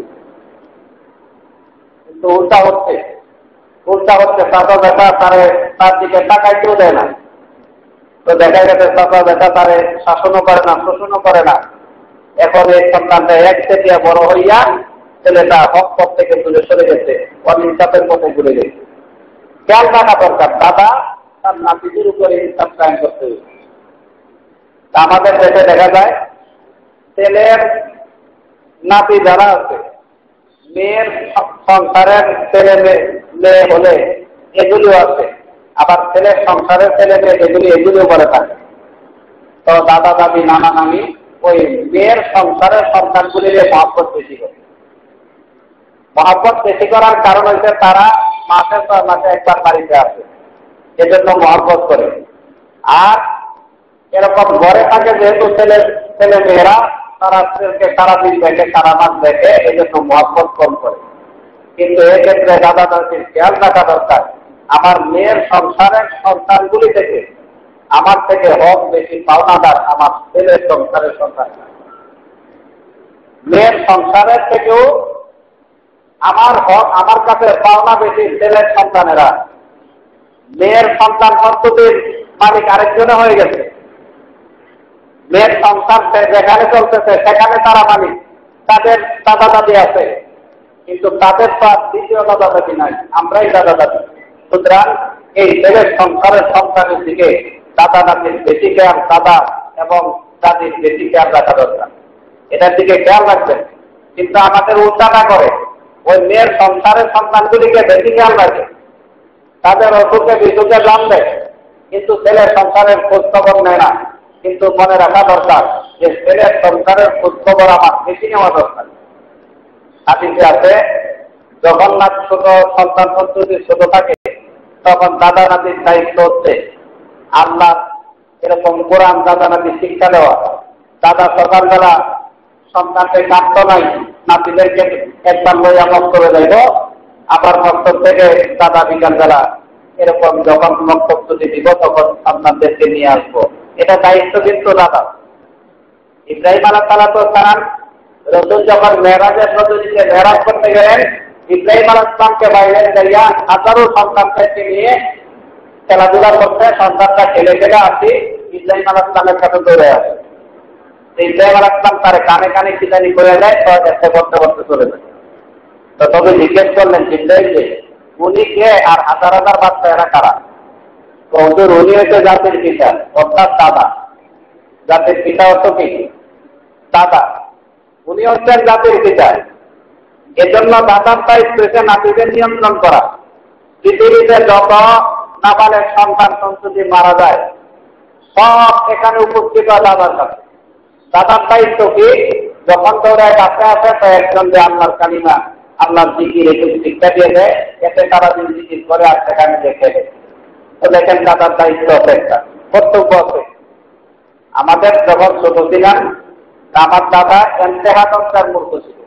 কিন্তু উল্টা হচ্ছে, উল্টা হচ্ছে চাচা বেটা তারে তার দিকে তাকাইতেও দেয় না। তো দেখা গেছে চাচা বেটা তারে শাসনও করে না, শোষণও করে না। এখন এই সন্তানটা এক চেটিয়া বড় হইয়া ছেলেটা হক পথ থেকে দূরে সরে গেছে, অনিন্সাফের পথে ঘুরে গেছে। খেয়াল রাখা দরকার, দাদা তার নাতিদের উপরে ইনসাফ কায়েম করতে হবে। আমাদের দেশে দেখা যায় ছেলের নাতি যারা আছে, মেয়ের সংসারের ছেলে মেয়ে হলে এগুলিও আছে, আবার ছেলের সংসারের ছেলে মেয়ে যেগুলি এগুলিও করে থাকে। তো দাদা দাদি নানা নানি ওই মেয়ের সংসারের সন্তানগুলির মহব্বত বেশি করে। মহব্বত বেশি করার কারণ হচ্ছে তারা মাসে ছয় মাসে একবার বাড়িতে আসে, এজন্য মহব্বত করে। আর এরকম ঘরে থাকে যেহেতু ছেলে ছেলে মেয়েরা তারা ছেলেকে সারাদিন দেখে, সারা মাস দেখে, এই জন্য মহব্বত কম করে। কিন্তু এক্ষেত্রে দাদা দাদির খেয়াল রাখা দরকার, আমার মেয়ের সংসারের সন্তানগুলি থেকে আমার থেকে হক বেশি পাওনাদার আমার ছেলের সংসারের সন্তান। মেয়ের সংসারের থেকেও আমার হক, আমার কাছে পাওনা বেশি ছেলের সন্তানেরা। মেয়ের সন্তান সন্ততির মালিক আরেকজনে হয়ে গেছে, মেয়ের সংসার যেখানে চলতেছে সেখানে তারা মালিক, তাদের দাদা দাদি আছে, কিন্তু তাদের তো আর দ্বিতীয় দাদা দাদি নাই, আমরাই দাদা দাদি। সুতরাং এই ছেলের সংসারের সন্তানের দিকে দাদা দাদির বেশি খেয়াল, দাদা এবং দাদির বেশি খেয়াল রাখা দরকার, এটার দিকে খেয়াল রাখবেন। কিন্তু আমাদের উল্টা না করে ওই মেয়ের সংসারের সন্তানগুলিকে বেশি খেয়াল রাখে, তাদের অসুখে বিসুখে নাম দেয়, কিন্তু ছেলের সংসারের খোঁজ খবর নেয় না। কিন্তু মনে রাখা দরকার যে ছেলের সংসারের খোঁজ খবর আমার বেশি নেওয়া দরকার। হাদিসে আছে, যখন না ছোট সন্তান সন্ততি ছোট থাকে তখন দাদা নাতির দায়িত্ব হচ্ছে আল্লাহ এরকম কোরআন দাদা নাতি শিক্ষা দেওয়া। দাদা সকালবেলা সন্তানকে কাঁদত নাই, নাতিদেরকে একবার লইয়া মক্তবে যাইব, আবার মক্তব থেকে দাদা বিকালবেলা এরকম যখন মক্তব যদি দিব তখন সন্তানদেরকে নিয়ে আসবো। এটা দায়িত্ব কিন্তু দাদা। ইব্রাহিম আলাইহিস সালাম রাসূল যখন মেরাজের নদীতে মেরাজ করতে গেলেন, ইব্রাহিম আলাইহিস সালামকে বাইরে যাইয়া হাজারো সন্তানকে নিয়ে খেলাধুলা করতে, সন্তানটা খেলে খেলে আসি ইব্রাহিম আলাইহিস সালামের কাছে দৌড়ে আসে। ইব্রাহিম আলাইহিস সালাম তার কানে কানে খিদানি করে যায়, তো একটা করতে করতে চলে যায়। তো তবে জিজ্ঞেস করলেন ইব্রাহিম যে উনি কে আর হাজার হাজার বাচ্চা এরা কারা? তো ওদের উনি হচ্ছে জাতির পিতা, অর্থাৎ দাদা। জাতির পিতা অর্থ কি? দাদা। উনি হচ্ছেন জাতির পিতা। এজন্য দাদার দায়িত্ব হচ্ছে নাতিদের নিয়ন্ত্রণ করা। পৃথিবীতে যত নাবালের সন্তান সন্ততি মারা যায় সব এখানে উপস্থিত হয় দাদার কাছে। দাদার দায়িত্ব কি? যখন তোরা কাছে আসে তো একজন যে আল্লাহর কালিমা, আল্লাহর জিকির একটু শিক্ষা দিয়ে দেয়, এতে সারাদিন জিকির করে আর সেখানে দেখে দেয়। তো দেখেন দাদার দায়িত্ব আছে, একটা কর্তব্য আছে। আমাদের যখন ছোট ছিলাম আমার দাদা এন্তেহাদর মূর্খ ছিল।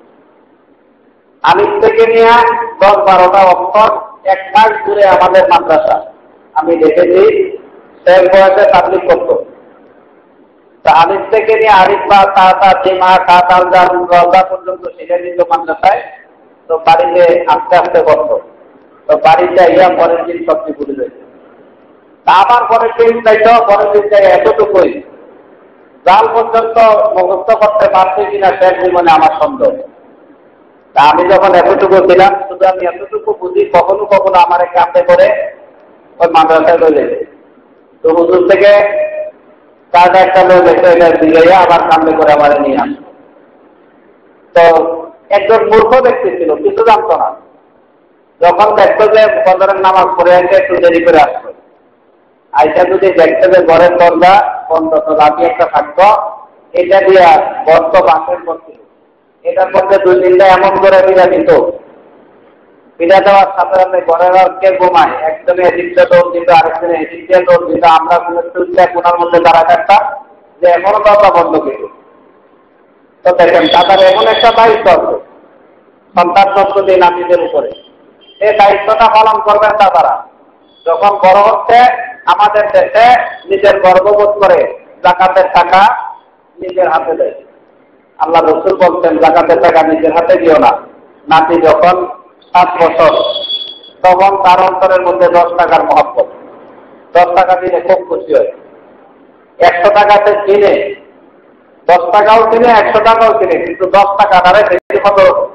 আলিফ থেকে নিয়ে দশ বারোটা অক্ষর এক মাস দূরে আমাদের মাদ্রাসা, আমি দেখেছি শেষ বয়সে তাবলীগ করত। তা আলিফ থেকে নিয়ে আলিফ বা তা তা জিমা কা তাল জাল রজা পর্যন্ত শিখে দিত মাদ্রাসায়। তো বাড়িতে আস্তে আস্তে করত। তো বাড়িতে ইয়া পরের দিন সবজি ভুলে যেত। তা আবার পরের দিন চাইতো, পরের দিন চাই এতটুকুই জাল পর্যন্ত মুখস্থ করতে পারছি কিনা শেষ জীবনে আমার সন্দেহ। তা আমি যখন এতটুকু ছিলাম, শুধু আমি এতটুকু বুঝি, কখনো কখনো আমার কাঁদতে করে ওই মাদ্রাসায় রয়ে যেত। তো হুজুর থেকে কাজটা একটা লোক এসে এটা দিয়ে আবার কান্দে করে আমার নিয়ে আসতো। তো একজন মূর্খ ব্যক্তি ছিল, কিছু জানতো না। যখন দেখতো যে ফজরের নামাজ পড়ে এসে একটু দেরি করে আসতো, আইসা যদি দেখতে যে ঘরের দরজা বন্ধ, তো রাতি একটা থাকতো, এটা দিয়া বর্ত বাসের করছিল, এটার মধ্যে দুই তিনটা এমন করে বিড়া দিত। বিড়া দেওয়ার সাথে সাথে ঘরের আর কে ঘুমায়, একজনে এদিকটা দৌড় দিত, আরেকজনে এদিক দিয়ে দৌড় দিত। আমরা কোনার মধ্যে দাঁড়া থাকতাম যে এখনো দরজা বন্ধ কিন্তু। তো দেখেন তাদের এমন একটা দায়িত্ব আছে সন্তান সন্ততি নাতিদের উপরে, এই দায়িত্বটা পালন করবেন তারা। যখন বড় হচ্ছে আমাদের দেশে নিজের গর্ববোধ করে জাকাতের টাকা নিজের হাতে দেয়। আল্লাহ রসুল বলছেন জাকাতের টাকা নিজের হাতে দিও না। নাতি যখন সাত বছর তখন তার অন্তরের মধ্যে দশ টাকার মহব্বত, দশ টাকা দিলে খুব খুশি হয়। একশো টাকাতে কিনে, দশ টাকাও কিনে, একশো টাকাও কিনে, কিন্তু দশ টাকা দ্বারা বেশি কত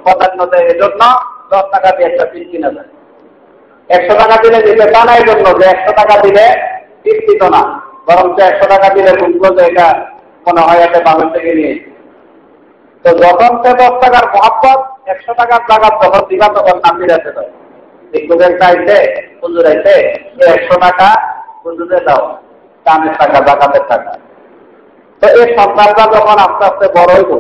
প্রাধান্য দেয়, এজন্য দশ টাকা দিয়ে একটা পিস কিনা যায়। একশো টাকা দিলে দিতে তা না, এই জন্য যে একশো টাকা দিলে তৃপ্তিত না, বরং একশো টাকা দিলে বুঝলো যে এটা মনে হয় একটা বাজার থেকে নিয়েছি। তো যখন সে দশ টাকার মহব্বত একশো টাকার টাকা যখন দিবা তখন নামিয়ে যেতে পারে। হুজুরের চাইতে হুজুর আইতে একশো টাকা হুজুরে দাও, দানের টাকা, জাকাতের টাকা। তো এই সন্তানটা যখন আস্তে আস্তে বড় হইব,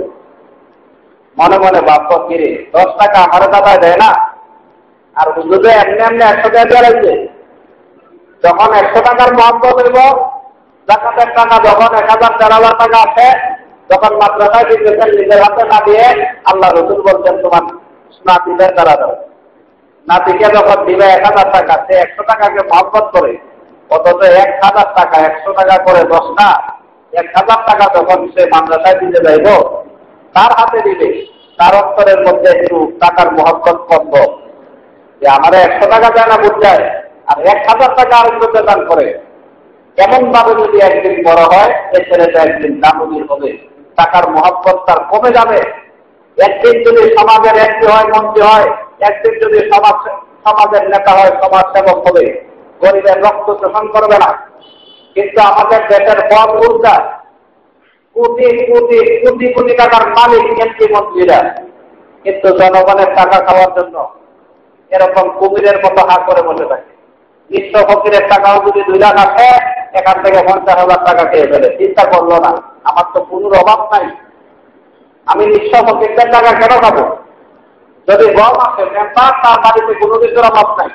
মনে মনে ভাবত কিরে দশ টাকা আমার দাদা দেয় না, আর হুজুরে এমনি এমনি একশো টাকা দিয়ে লাগছে। যখন একশো টাকার মহব্বত হইব, জাকাতের টাকা যখন এক হাজার দেড় হাজার টাকা আছে, যখন মাদ্রাসায় দিতেছেন নিজের হাতে না দিয়ে আল্লাহ রসুল বলছেন তোমার নাতিদের দ্বারা দাও। নাতিকে যখন দিবে এক হাজার টাকা, সে একশো টাকাকে মহব্বত করে, অথচ এক হাজার টাকা একশো টাকা করে দশটা, এক হাজার টাকা যখন সে মাদ্রাসায় দিতে যাইব, তার হাতে দিবে, তার অন্তরের মধ্যে একটু টাকার মহব্বত করব যে আমার একশো টাকা দেয় না বুঝায়, আর এক হাজার টাকা আরেকজনকে দান করে। এমন ভাবে যদি একদিন বড় হয়, এই ছেলেটা একদিন দামুদির হবে, টাকার মহব্বত তার কমে যাবে। একদিন যদি সমাজের একটি হয়, মন্ত্রী হয়, একদিন যদি সমাজ সমাজের নেতা হয়, সমাজ সেবক হবে, গরিবের রক্ত শোষণ করবে না। কিন্তু আমাদের দেশের পথ উল্টা, কোটি কোটি কোটি কোটি টাকার মালিক এমপি মন্ত্রীরা, কিন্তু জনগণের টাকা খাওয়ার জন্য এরকম কুমিরের মতো হাত করে বসে থাকে। নিঃস্ব ফকিরের টাকাও যদি দুই লাখ আসে, এখান থেকে পঞ্চাশ হাজার টাকা খেয়ে ফেলে। চিন্তা করলো না, আমার তো কোনোর অভাব নাই, আমি নিঃস্ব ফকিরদের টাকা কেন খাবো? যদি গম আসে মেম্বার, তার বাড়িতে কোনো কিছুর অভাব নাই,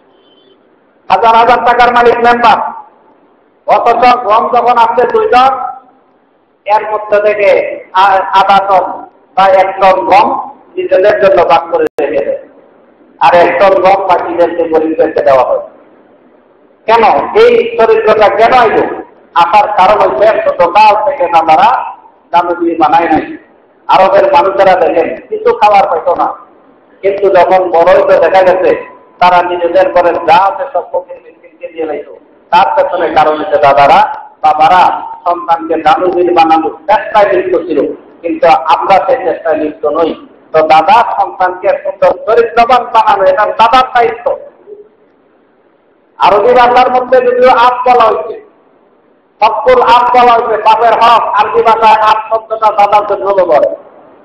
হাজার হাজার টাকার মালিক মেম্বার, অথচ গম যখন আসছে দুইজন, এর মধ্যে থেকে আধা টন বা এক টন গম নিজেদের জন্য ভাগ করে রেখে দেয়, আর এক টন গম বাকিদেরকে গরিবদেরকে দেওয়া হয়। কেন এই চরিত্রটা কেন আইল? আসার কারণ হচ্ছে ছোটকাল থেকে না তারা দামুদি বানায় নাই। আরবের মানুষেরা দেখেন কিছু খাবার পাইত না, কিন্তু যখন বড় হইতে দেখা গেছে তারা নিজেদের ঘরে যা আছে সব ফকির মিসকিনকে দিয়ে লাইত। তার পেছনে কারণ হচ্ছে দাদারা বাবারা সন্তানকে দামুদির বানানোর চেষ্টায় লিপ্ত ছিল, কিন্তু আমরা সেই চেষ্টায় লিপ্ত নই। তো দাদা সন্তানকে সুন্দর চরিত্রবান বানানো এটা দাদার দায়িত্ব। আরবি ভাষার মধ্যে যদিও আপ বলা হয়েছে, হকুল আপ বলা হয়েছে, বাপের হক, আরবি ভাষায় আপ শব্দটা দাদার জন্য ব্যবহার হয়।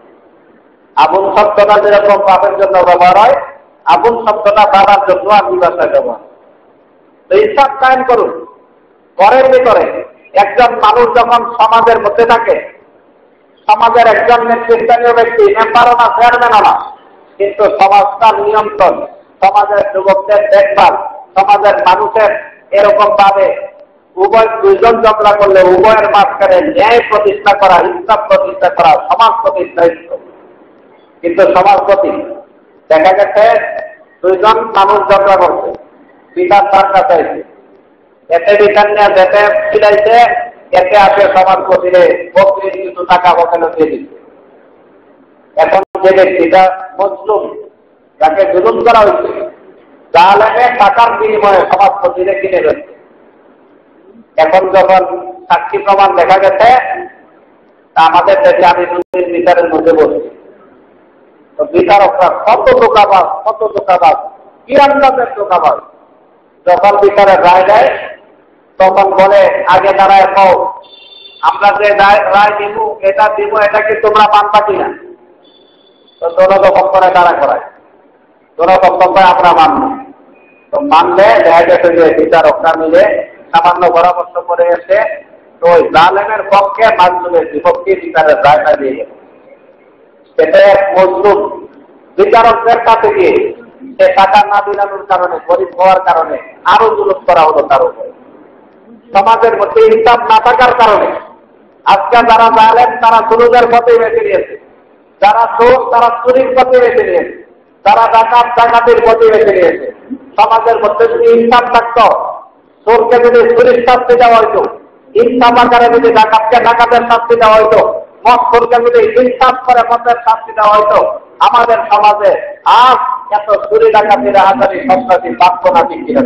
আবুল শব্দটা যেরকম বাপের জন্য ব্যবহার হয়, আবুল শব্দটা দাদার জন্য আরবি ভাষায় ব্যবহার। তো ইনসাফ কায়েম করুন। ঘরের ভিতরে একজন মানুষ যখন সমাজের মধ্যে থাকে, সমাজের একজন নেতৃস্থানীয় ব্যক্তি, মেম্বারও না, চেয়ারম্যানও না, কিন্তু সমাজটার নিয়ন্ত্রণ, সমাজের যুবকদের দেখভাল, সমাজের মানুষের এরকম ভাবে উভয় দুইজন ঝগড়া করলে উভয়ের মাঝখানে ন্যায় প্রতিষ্ঠা করা, ইনসাফ প্রতিষ্ঠা করা সমাজ প্রতিষ্ঠা। কিন্তু সমাজপতি দেখা গেছে দুইজন মানুষ ঝগড়া করছে, বিচার ঠান্ডা চাইছে, এতে বিচার নিয়ে যেতে ফিরাইছে, এতে আসে সমাজপতিরে বকরির কিছু টাকা বকেল দিয়ে দিচ্ছে। এখন যে ব্যক্তিটা মজলুম, যাকে জুলুম করা হয়েছে, জালেমে টাকার বিনিময়ে সমাজপতিরে কিনে ফেলছে। এখন যখন সাক্ষী প্রমাণ দেখা গেছে, তা আমাদের দেশে আমি দুদিন বিচারের মধ্যে বলছি, তো বিচারকরা কত দোকাবাজ, কত দোকাবাজ, কি আন্দাজের দোকাবাজ। যখন বিচারের রায় দেয় তখন বলে আগে দাঁড়ায় কও, আমরা যে রায় দিব এটা দিব, এটা কি তোমরা মানবা কিনা? তো দোনো পক্ষে দাঁড়া করায়, দোনো পক্ষ আমরা মানব। তো মানলে দেখা গেছে যে বিচারকরা মিলে সামান্য পরামর্শ করে এসে তো ওই জালেমের পক্ষে মাজলুমের বিপক্ষে বিচারের রায়টা দিয়ে গেল। সেটা এক মজলুম বিচারকদের কাছে গিয়ে সে টাকা না বিলানোর কারণে, গরিব হওয়ার কারণে আরো জুলুম করা হলো তার উপরে। সমাজের মধ্যে ইনসাফ না থাকার কারণে আজকে যারা জালেম তারা জুলুমের পথে বেছে নিয়েছে, যারা চোর তারা চুরির পথে বেছে নিয়েছে, যারা ডাকাত ডাকাতির পথে বেছে নিয়েছে। সমাজের মধ্যে যদি ইনসাফ থাকত, চোরকে যদি চুরির শাস্তি দেওয়া হইতো, ইনসাফ আকারে যদি ডাকাতকে ডাকাতের শাস্তি দেওয়া হইতো, মৎস্যকে যদি ইনসাফ করে মতের শাস্তি দেওয়া হইতো, আমাদের সমাজে আজ এত চুরি ডাকাতির হাজারি সন্ত্রাসী বাক্য না ঠিক কিনা।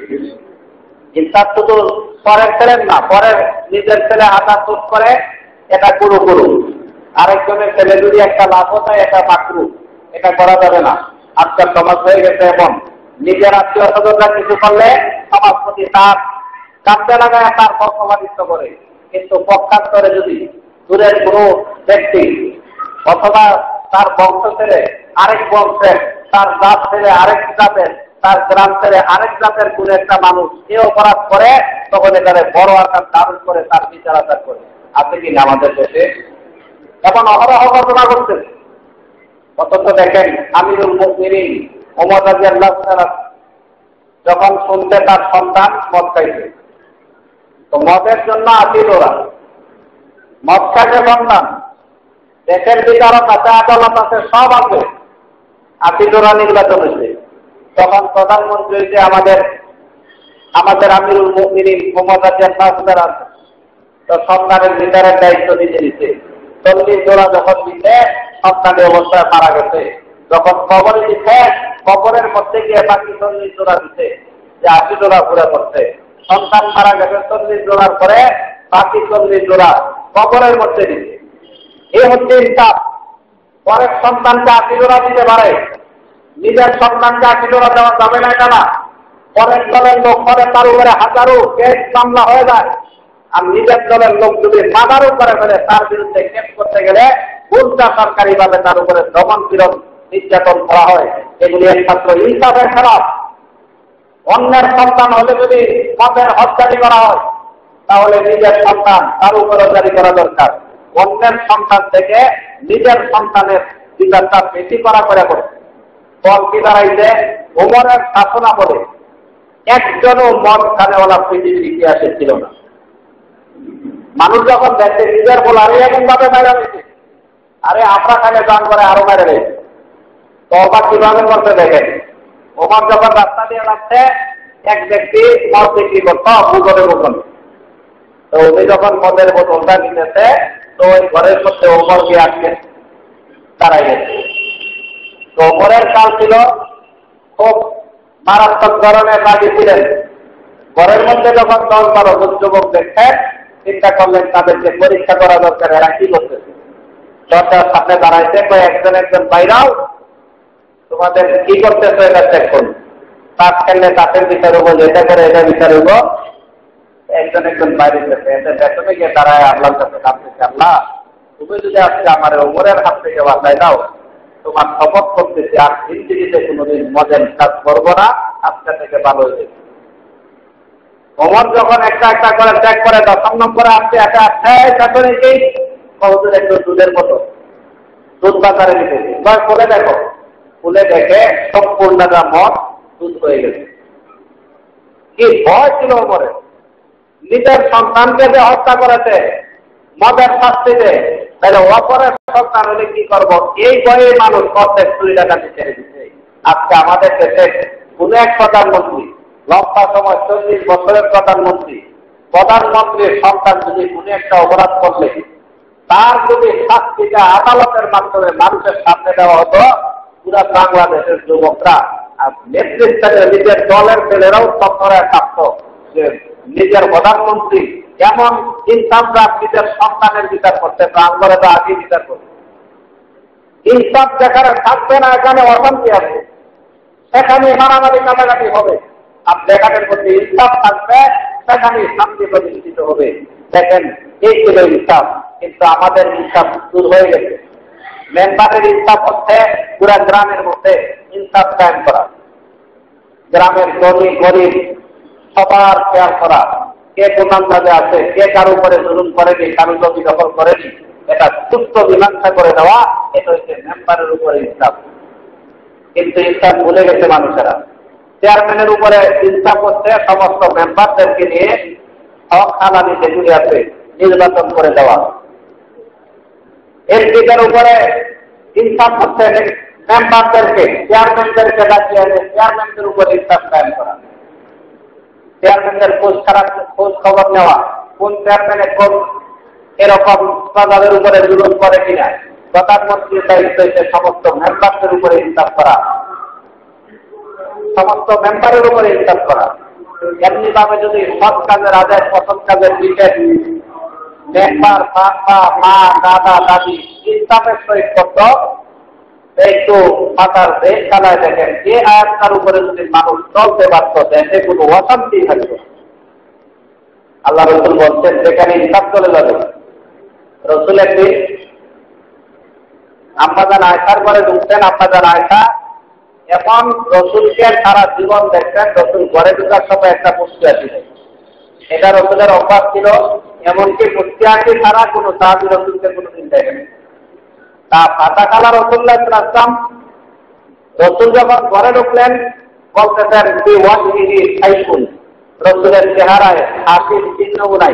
ইনসাফ শুধু পরের ছেলের না, পরের নিজের ছেলে হাজার চোট করে এটা গুরু গুরু, আরেকজনের ছেলে যদি একটা লাভ হয় এটা মাকরু, এটা করা যাবে না। আজকাল সমাজ হয়ে গেছে এমন, নিজের আত্মীয় স্বজনরা কিছু করলে সমাজপতি তার কাঁদতে লাগায় তার পক্ষপাতিত্ব করে, কিন্তু পক্ষান্তরে যদি দূরের কোনো ব্যক্তি অথবা তার বংশ ছেড়ে আরেক বংশের, তার জাত ছেড়ে আরেক জাতের, তার গ্রাম ছেড়ে আরেক জাতের কোন একটা মানুষ এ অপরাধ করে, তখন এখানে বড় আকার ধারণ করে তার বিচার আচার করে। আছে কি না আমাদের দেশে? এখন অহরহ ঘটনা করতেছে। অথচ দেখেন আমিরুল মুমিনিন ওমর রাদিয়াল্লাহু তাআলা যখন শুনতে তার সন্তান মদ খাইছে, তো মদের জন্য আসিল ওরা, মদ খাইছে সন্তান, দেশের বিচারক আছে, আদালত আছে, সব আছে, আসিল ওরা নির্বাচন হয়েছে। তখন প্রধানমন্ত্রী হয়েছে আমাদের আমাদের আমিরুল মুমিনিন ওমর রাদিয়াল্লাহু তাআলা, তো সন্তানের বিচারের দায়িত্ব দিতে দিতে চল্লিশ জোড়া যখন দিতে সন্তানের অবস্থায় মারা গেছে, যখন কবরে দিতে কবরের মধ্যে গিয়ে বাকি চল্লিশ জোড়া দিতে যে আশি জোড়া ঘুরে পড়ছে, সন্তান মারা গেছে চল্লিশ জোড়ার পরে বাকি চল্লিশ জোড়া কবরের মধ্যে দিতে। এই হচ্ছে ইনসাফ। পরের সন্তানকে আশি জোড়া দিতে পারে, নিজের সন্তানকে আশি জোড়া দেওয়া যাবে না কেনা? পরের দলের লোক করে তার উপরে হাজারো কেস মামলা হয়ে যায়, আর নিজের দলের লোক যদি মাদারও করে ফেলে তার বিরুদ্ধে কেস করতে গেলে উল্টা সরকারি ভাবে তার উপরে দমন পীড়ন নির্যাতন করা হয়। এগুলি একমাত্র ইনসাফের খেলাফ। অন্যের সন্তান হলে যদি মদের হত্যারি করা হয়, তাহলে নিজের সন্তান তার উপরে জারি করা দরকার। অন্যের সন্তান থেকে নিজের সন্তানের বিচারটা বেশি করা করে করে ফল কি দাঁড়াইছে? ওমরের শাসনা বলে একজনও মদ খানেওয়ালা পৃথিবীর ইতিহাসে ছিল না। মানুষ যখন দেখে নিজের বলে আরে এমন ভাবে মেরে দিচ্ছে, আরে আমরা খানে গান করে আরো মেরে রয়েছে, তো অবাক কিভাবে করতে দেখেন। ওমর যখন রাস্তা দিয়ে লাগছে, এক ব্যক্তি মদ বিক্রি করতো ভূগোলের মতন, তো উনি যখন মদের বোতলটা নিতেছে, তো ওই ঘরের মধ্যে ওমর গিয়ে আজকে দাঁড়াই গেছে। তো ওমরের কাল ছিল খুব মারাত্মক ধরনের রাজি ছিলেন। ঘরের মধ্যে যখন দশ বারো যুবক দেখছেন, চিন্তা করলেন তাদেরকে পরীক্ষা করা দরকার, এরা কি করতেছে। দরজার সামনে দাঁড়াইছে, কয় একজন একজন বাইরাও, তোমাদের কি করতেছে এটা চেক করুন। তাস খেললে তাসের বিচার হবো, যেটা করে এটা বিচার হবো। একজন একজন বাইরে গেছে, এতে পেছনে গিয়ে দাঁড়ায় আল্লাহর কাছে কাঁদতেছে, আল্লাহ তুমি যদি আজকে আমার ওমরের হাত থেকে বাঁচাই দাও, তোমার শপথ করতেছি আর জিন্দিগিতে কোনোদিন মজার কাজ করবো না, আজকে থেকে ভালো হয়ে যাবে। ওমর যখন একটা একটা করে চেক করে দশম নম্বরে আসছে, একটা আসছে কি কবুতর একটু দুধের মতো দুধ বাজারে নিতেছে, খুলে দেখো, খুলে দেখে সম্পূর্ণটা মদ দুধ হয়ে গেছে। কি ভয় ছিল ওমরের, নিজের সন্তানকে যে হত্যা করেছে মদের শাস্তিতে, তাহলে অপরের সন্তান হলে কি করবো, এই ভয়ে মানুষ প্রত্যেক দুই টাকাতে ছেড়ে দিচ্ছে। আজকে আমাদের দেশে কোন এক প্রধানমন্ত্রী, লম্বা সময় চল্লিশ বছরের প্রধানমন্ত্রী, প্রধানমন্ত্রীর সন্তান যদি কোন একটা অপরাধ করলে তার যদি শাস্তিটা আদালতের মাধ্যমে মানুষের সামনে দেওয়া হতো, পুরা বাংলাদেশের যুবকরা আর নেতৃত্বের নিজের দলের ছেলেরাও তৎপরে থাকতো যে নিজের প্রধানমন্ত্রী এমন ইনসাফরা নিজের সন্তানের বিচার করতে, প্রাণ করে তো আগে বিচার করতে। ইনসাফ যেখানে থাকবে না, এখানে অশান্তি আছে, সেখানে মারামারি কাটাকাটি হবে। আর যেখানের মধ্যে ইনসাফ থাকবে সেখানে শান্তি প্রতিষ্ঠিত হবে। দেখেন এই ছিল ইনসাফ, কিন্তু আমাদের ইনসাফ দূর হয়ে গেছে। মেম্বারের ইনসাফ হচ্ছে পুরা গ্রামের মধ্যে ইনসাফ কায়েম করা, গ্রামের ধনী গরিব সবার খেয়াল করা, কে কোন কাজে আছে, কে কারো উপরে জুলুম করেনি, কারো জমি দখল করেনি, এটা সুস্থ মীমাংসা করে দেওয়া, এটা হচ্ছে মেম্বারের উপরে ইনসাফ। কিন্তু ইনসাফ ভুলে গেছে মানুষেরা। চেয়ারম্যানের উপরে ইনসাফ হচ্ছে সমস্ত মেম্বারদেরকে নিয়ে হক হালালি যেগুলি আছে নির্বাচন করে দেওয়া। এমপিদের উপরে ইনসাফ হচ্ছে মেম্বারদেরকে, চেয়ারম্যানদেরকে ডাকিয়ে চেয়ারম্যানদের উপরে ইনসাফ কায়েম করা, চেয়ারম্যানদের খোঁজ খারাপ খোঁজ খবর নেওয়া, কোন চেয়ারম্যানে কোন এরকম প্রজাদের উপরে জুলুম করে কিনা। প্রধানমন্ত্রীর দায়িত্ব হচ্ছে সমস্ত মেম্বারদের উপরে ইনসাফ করা, সমস্ত মেম্বারের উপরে ইনসাফ করা। এমনি ভাবে যদি সৎ কাজের আদেশ অসৎ কাজের বিশেষ মেম্বার, বাবা, মা, দাদা, দাদি ইনসাফের সহিত করত, একটু মাথার দেশ চালায় দেখেন, যে আয়াতটার উপরে যদি মানুষ চলতে পারত দেশে কোনো অশান্তি থাকবে। আল্লাহ রসুল বলছেন যেখানে ইনসাফ চলে যাবে। রসুল একদিন আম্মাজান আয়সার ঘরে ঢুকতেন। আম্মাজান আয়সা এখন রসুলকে সারা জীবন দেখতেন, রসুল ঘরে ঢুকার সময় একটা পুষ্টি আসিলেন। এটা রসুলের অভ্যাস ছিল, এমনকি পুষ্টি আসি ছাড়া কোনো সাহাবী রসুলকে কোনোদিন দেখেনি। তা ফাটা কালা রসুল্লাহ আসলাম রসুল যখন ঘরে ঢুকলেন বলতেছেন কি ওয়াজহিহি সাইকুন, রসুলের চেহারায় হাসির চিহ্নও নাই।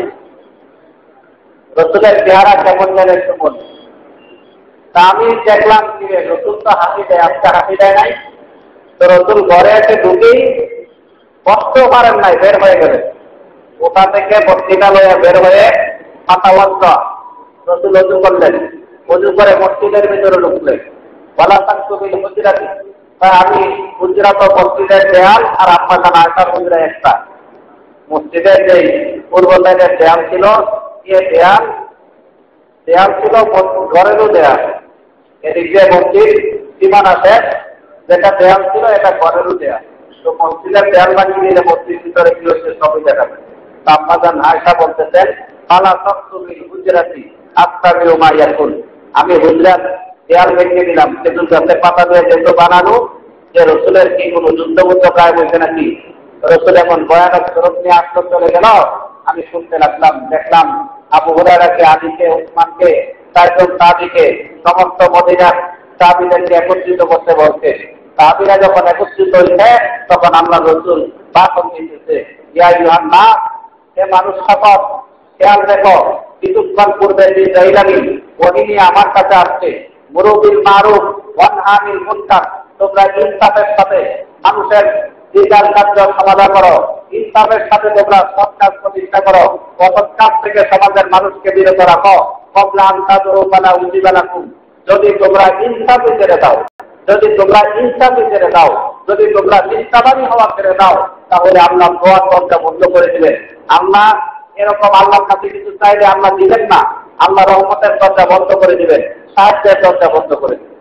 রসুলের চেহারা কেমন যেন একটু মনে। তা আমি দেখলাম কি রসুল তো হাসি দেয়, আজকে হাসি দেয় নাই। তো রসুল ঘরে এসে ঢুকেই বসতেও পারেন নাই, বের হয়ে গেলেন। ওটা থেকে বস্তিটা লয়ে বের হয়ে মাথা ওয়াজ রসুল অজু করলেন। অজু করে মসজিদের ভিতরে ঢুকলেন। বলা থাকতো হুজরাতি, আমি হুজরাত মসজিদের দেয়াল আর আম্মাজান আয়সার হুজরা একটা। মসজিদের যে পূর্ব সাইডের দেয়াল ছিল, এ দেয়াল দেয়াল ছিল ঘরেরও দেয়াল। এদিক দিয়ে মসজিদ সীমানা শেষ, যেটা দেয়াল ছিল এটা ঘরেরও দেয়াল। তো মসজিদের দেয়াল বানিয়ে দিলে মসজিদ ভিতরে কি হচ্ছে সবই দেখা যায়। তো আম্মাজান আয়সা বলতেছেন ফালা তাকতুবিল হুজরাতি আত্তাবিউ মা ইয়াকুল, আমি হুজরাত দেয়াল ভেঙে দিলাম সেজন্য গাছের পাতা দিয়ে যেহেতু বানানো যে রসুলের কি কোনো যুদ্ধবুদ্ধ প্রায় বলছে নাকি। রসুল এখন ভয়ানক স্বরূপ নিয়ে আসতে চলে গেল। আমি শুনতে লাগলাম, দেখলাম আবু হুরায়রাকে, আলীকে, উসমানকে, চারজন সাহাবীকে, সমস্ত মদিনার সাহাবীদেরকে একত্রিত করতে বলছে। সাহাবীরা যখন একত্রিত হয়েছে তখন আল্লাহ রসুল ভাষণ দিতেছে, ইয়া আইয়ুহান নাস, হে মানুষ সকল, খেয়াল রেখো কিছুক্ষণ পূর্বে যে জাইলানি ওহি নিয়ে আমার কাছে আসছে, মুরুবিল মারুফ ওয়ানহা আনিল মুনকার, তোমরা ইনসাফের সাথে মানুষের বিচার কার্য সমাধান করো, ইনসাফের সাথে তোমরা সৎ কাজ প্রতিষ্ঠা করো, অসৎ কাজ থেকে সমাজের মানুষকে বিরত রাখো। কবলা আনতাদুরু ফালা উজিবালাকুম, যদি তোমরা ইনসাফে ছেড়ে দাও, যদি তোমরা ইনসাফে ছেড়ে দাও, যদি তোমরা চিন্তাবাদী হওয়া ছেড়ে দাও, তাহলে আল্লাহ দোয়ার দরজা বন্ধ করে দিবেন। আল্লাহ এরকম আল্লাহর কাছে কিছু চাইলে আল্লাহ দিবেন না, আল্লাহ রহমতের দরজা বন্ধ করে দিবেন, সাহায্যের দরজা বন্ধ করে দিবেন।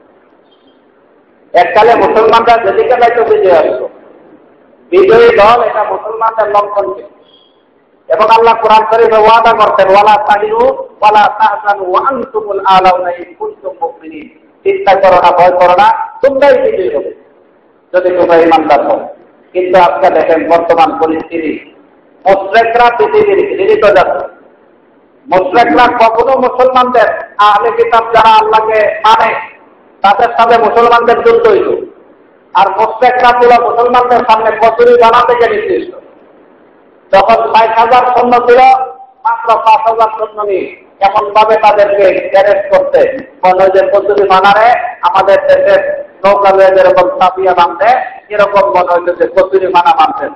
এককালে মুসলমানরা যেদিকে যাইতো বিজয় আসতো, বিজয়ী দল এটা মুসলমানদের লক্ষণ ছিল। এবং আল্লাহ কোরআন শরীফে ওয়াদা করতেন, ওয়ালা তাহিনু ওয়ালা তাহজানু ওয়া আনতুমুল আলাউনা ইন কুনতুম মুমিনিন, চিন্তা করো না, ভয় করো না, তোমরাই বিজয়ী হবে যদি তোমরা ঈমানদার হও। কিন্তু আজকে দেখেন বর্তমান পরিস্থিতি, মুশরিকরা পৃথিবীর ঘৃণিত জাতি। মুশরিকরা কখনো মুসলমানদের, আহলে কিতাব যারা আল্লাহকে মানে তাদের সাথে মুসলমানদের যুদ্ধ হইল। আর মুশরিকরা পুরো মুসলমানদের সামনে কচুরি বানাতে গিয়ে নির্দিষ্ট। যখন ষাট হাজার সৈন্য ছিল, মাত্র পাঁচ হাজার সৈন্য নিয়ে এমন ভাবে তাদেরকে অ্যারেস্ট করতে মনে যে কচুরি বানারে আমাদের দেশের নৌকা যেরকম চাপিয়া বাঁধে, এরকম মনে হইল যে কচুরি মানা বাঁধতেন।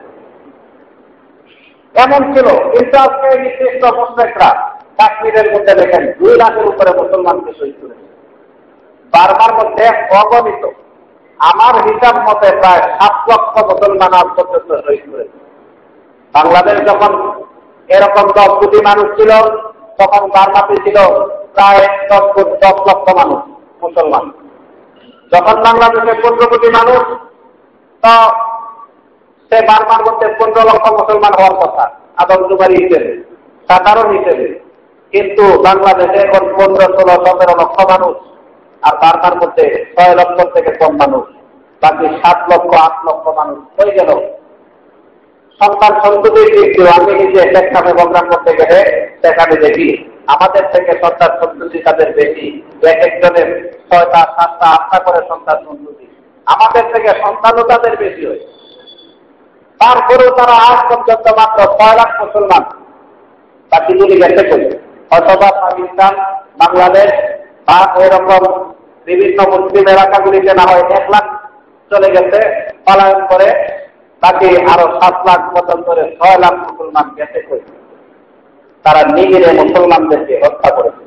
এমন ছিল। কিন্তু আজকে নির্দিষ্ট মুশরিকরা কাশ্মীরের মধ্যে দেখেন দুই লাখের উপরে মুসলমানকে শহীদ করেছে। বার্মার মধ্যে অগণিত, আমার হিসাব মতে প্রায় সাত লক্ষ মুসলমান আজ পর্যন্ত শহীদ করেছে। বাংলাদেশ যখন এরকম দশ কোটি মানুষ ছিল, তখন বার্মাতে ছিল প্রায় দশ দশ লক্ষ মানুষ মুসলমান। যখন বাংলাদেশে পনেরো কোটি মানুষ, তো সে বার্মার মধ্যে পনেরো লক্ষ মুসলমান হওয়ার কথা আদমজুবারি হিসেবে, সাধারণ হিসেবে। কিন্তু বাংলাদেশে এখন পনেরো ষোলো সতেরো লক্ষ মানুষ, আর বার্মার মধ্যে ছয় লক্ষ থেকে কম মানুষ, বাকি সাত লক্ষ আট লক্ষ মানুষ হয়ে গেল। সন্তান সন্ততির দিক দিয়ে আমি নিজে সেখানে প্রোগ্রাম করতে গেলে সেখানে দেখি আমাদের থেকে সন্তান সন্ততি তাদের বেশি। এক একজনের ছয়টা সাতটা আটটা করে সন্তান সন্ততি, আমাদের থেকে সন্তানও তাদের বেশি হয়। তারপরেও তারা আজ পর্যন্ত মাত্র ছয় লাখ মুসলমান, বাকিগুলি গেছে করি অথবা পাকিস্তান, বাংলাদেশ বা এরকম বিভিন্ন মুসলিম এলাকাগুলিতে না হয় এক লাখ চলে গেছে পলায়ন করে, বাকি আরো সাত লাখ বছর ধরে ছয় লাখ মুসলমান গেছে করি। তারা নিজেরা মুসলমানদেরকে হত্যা করেছে।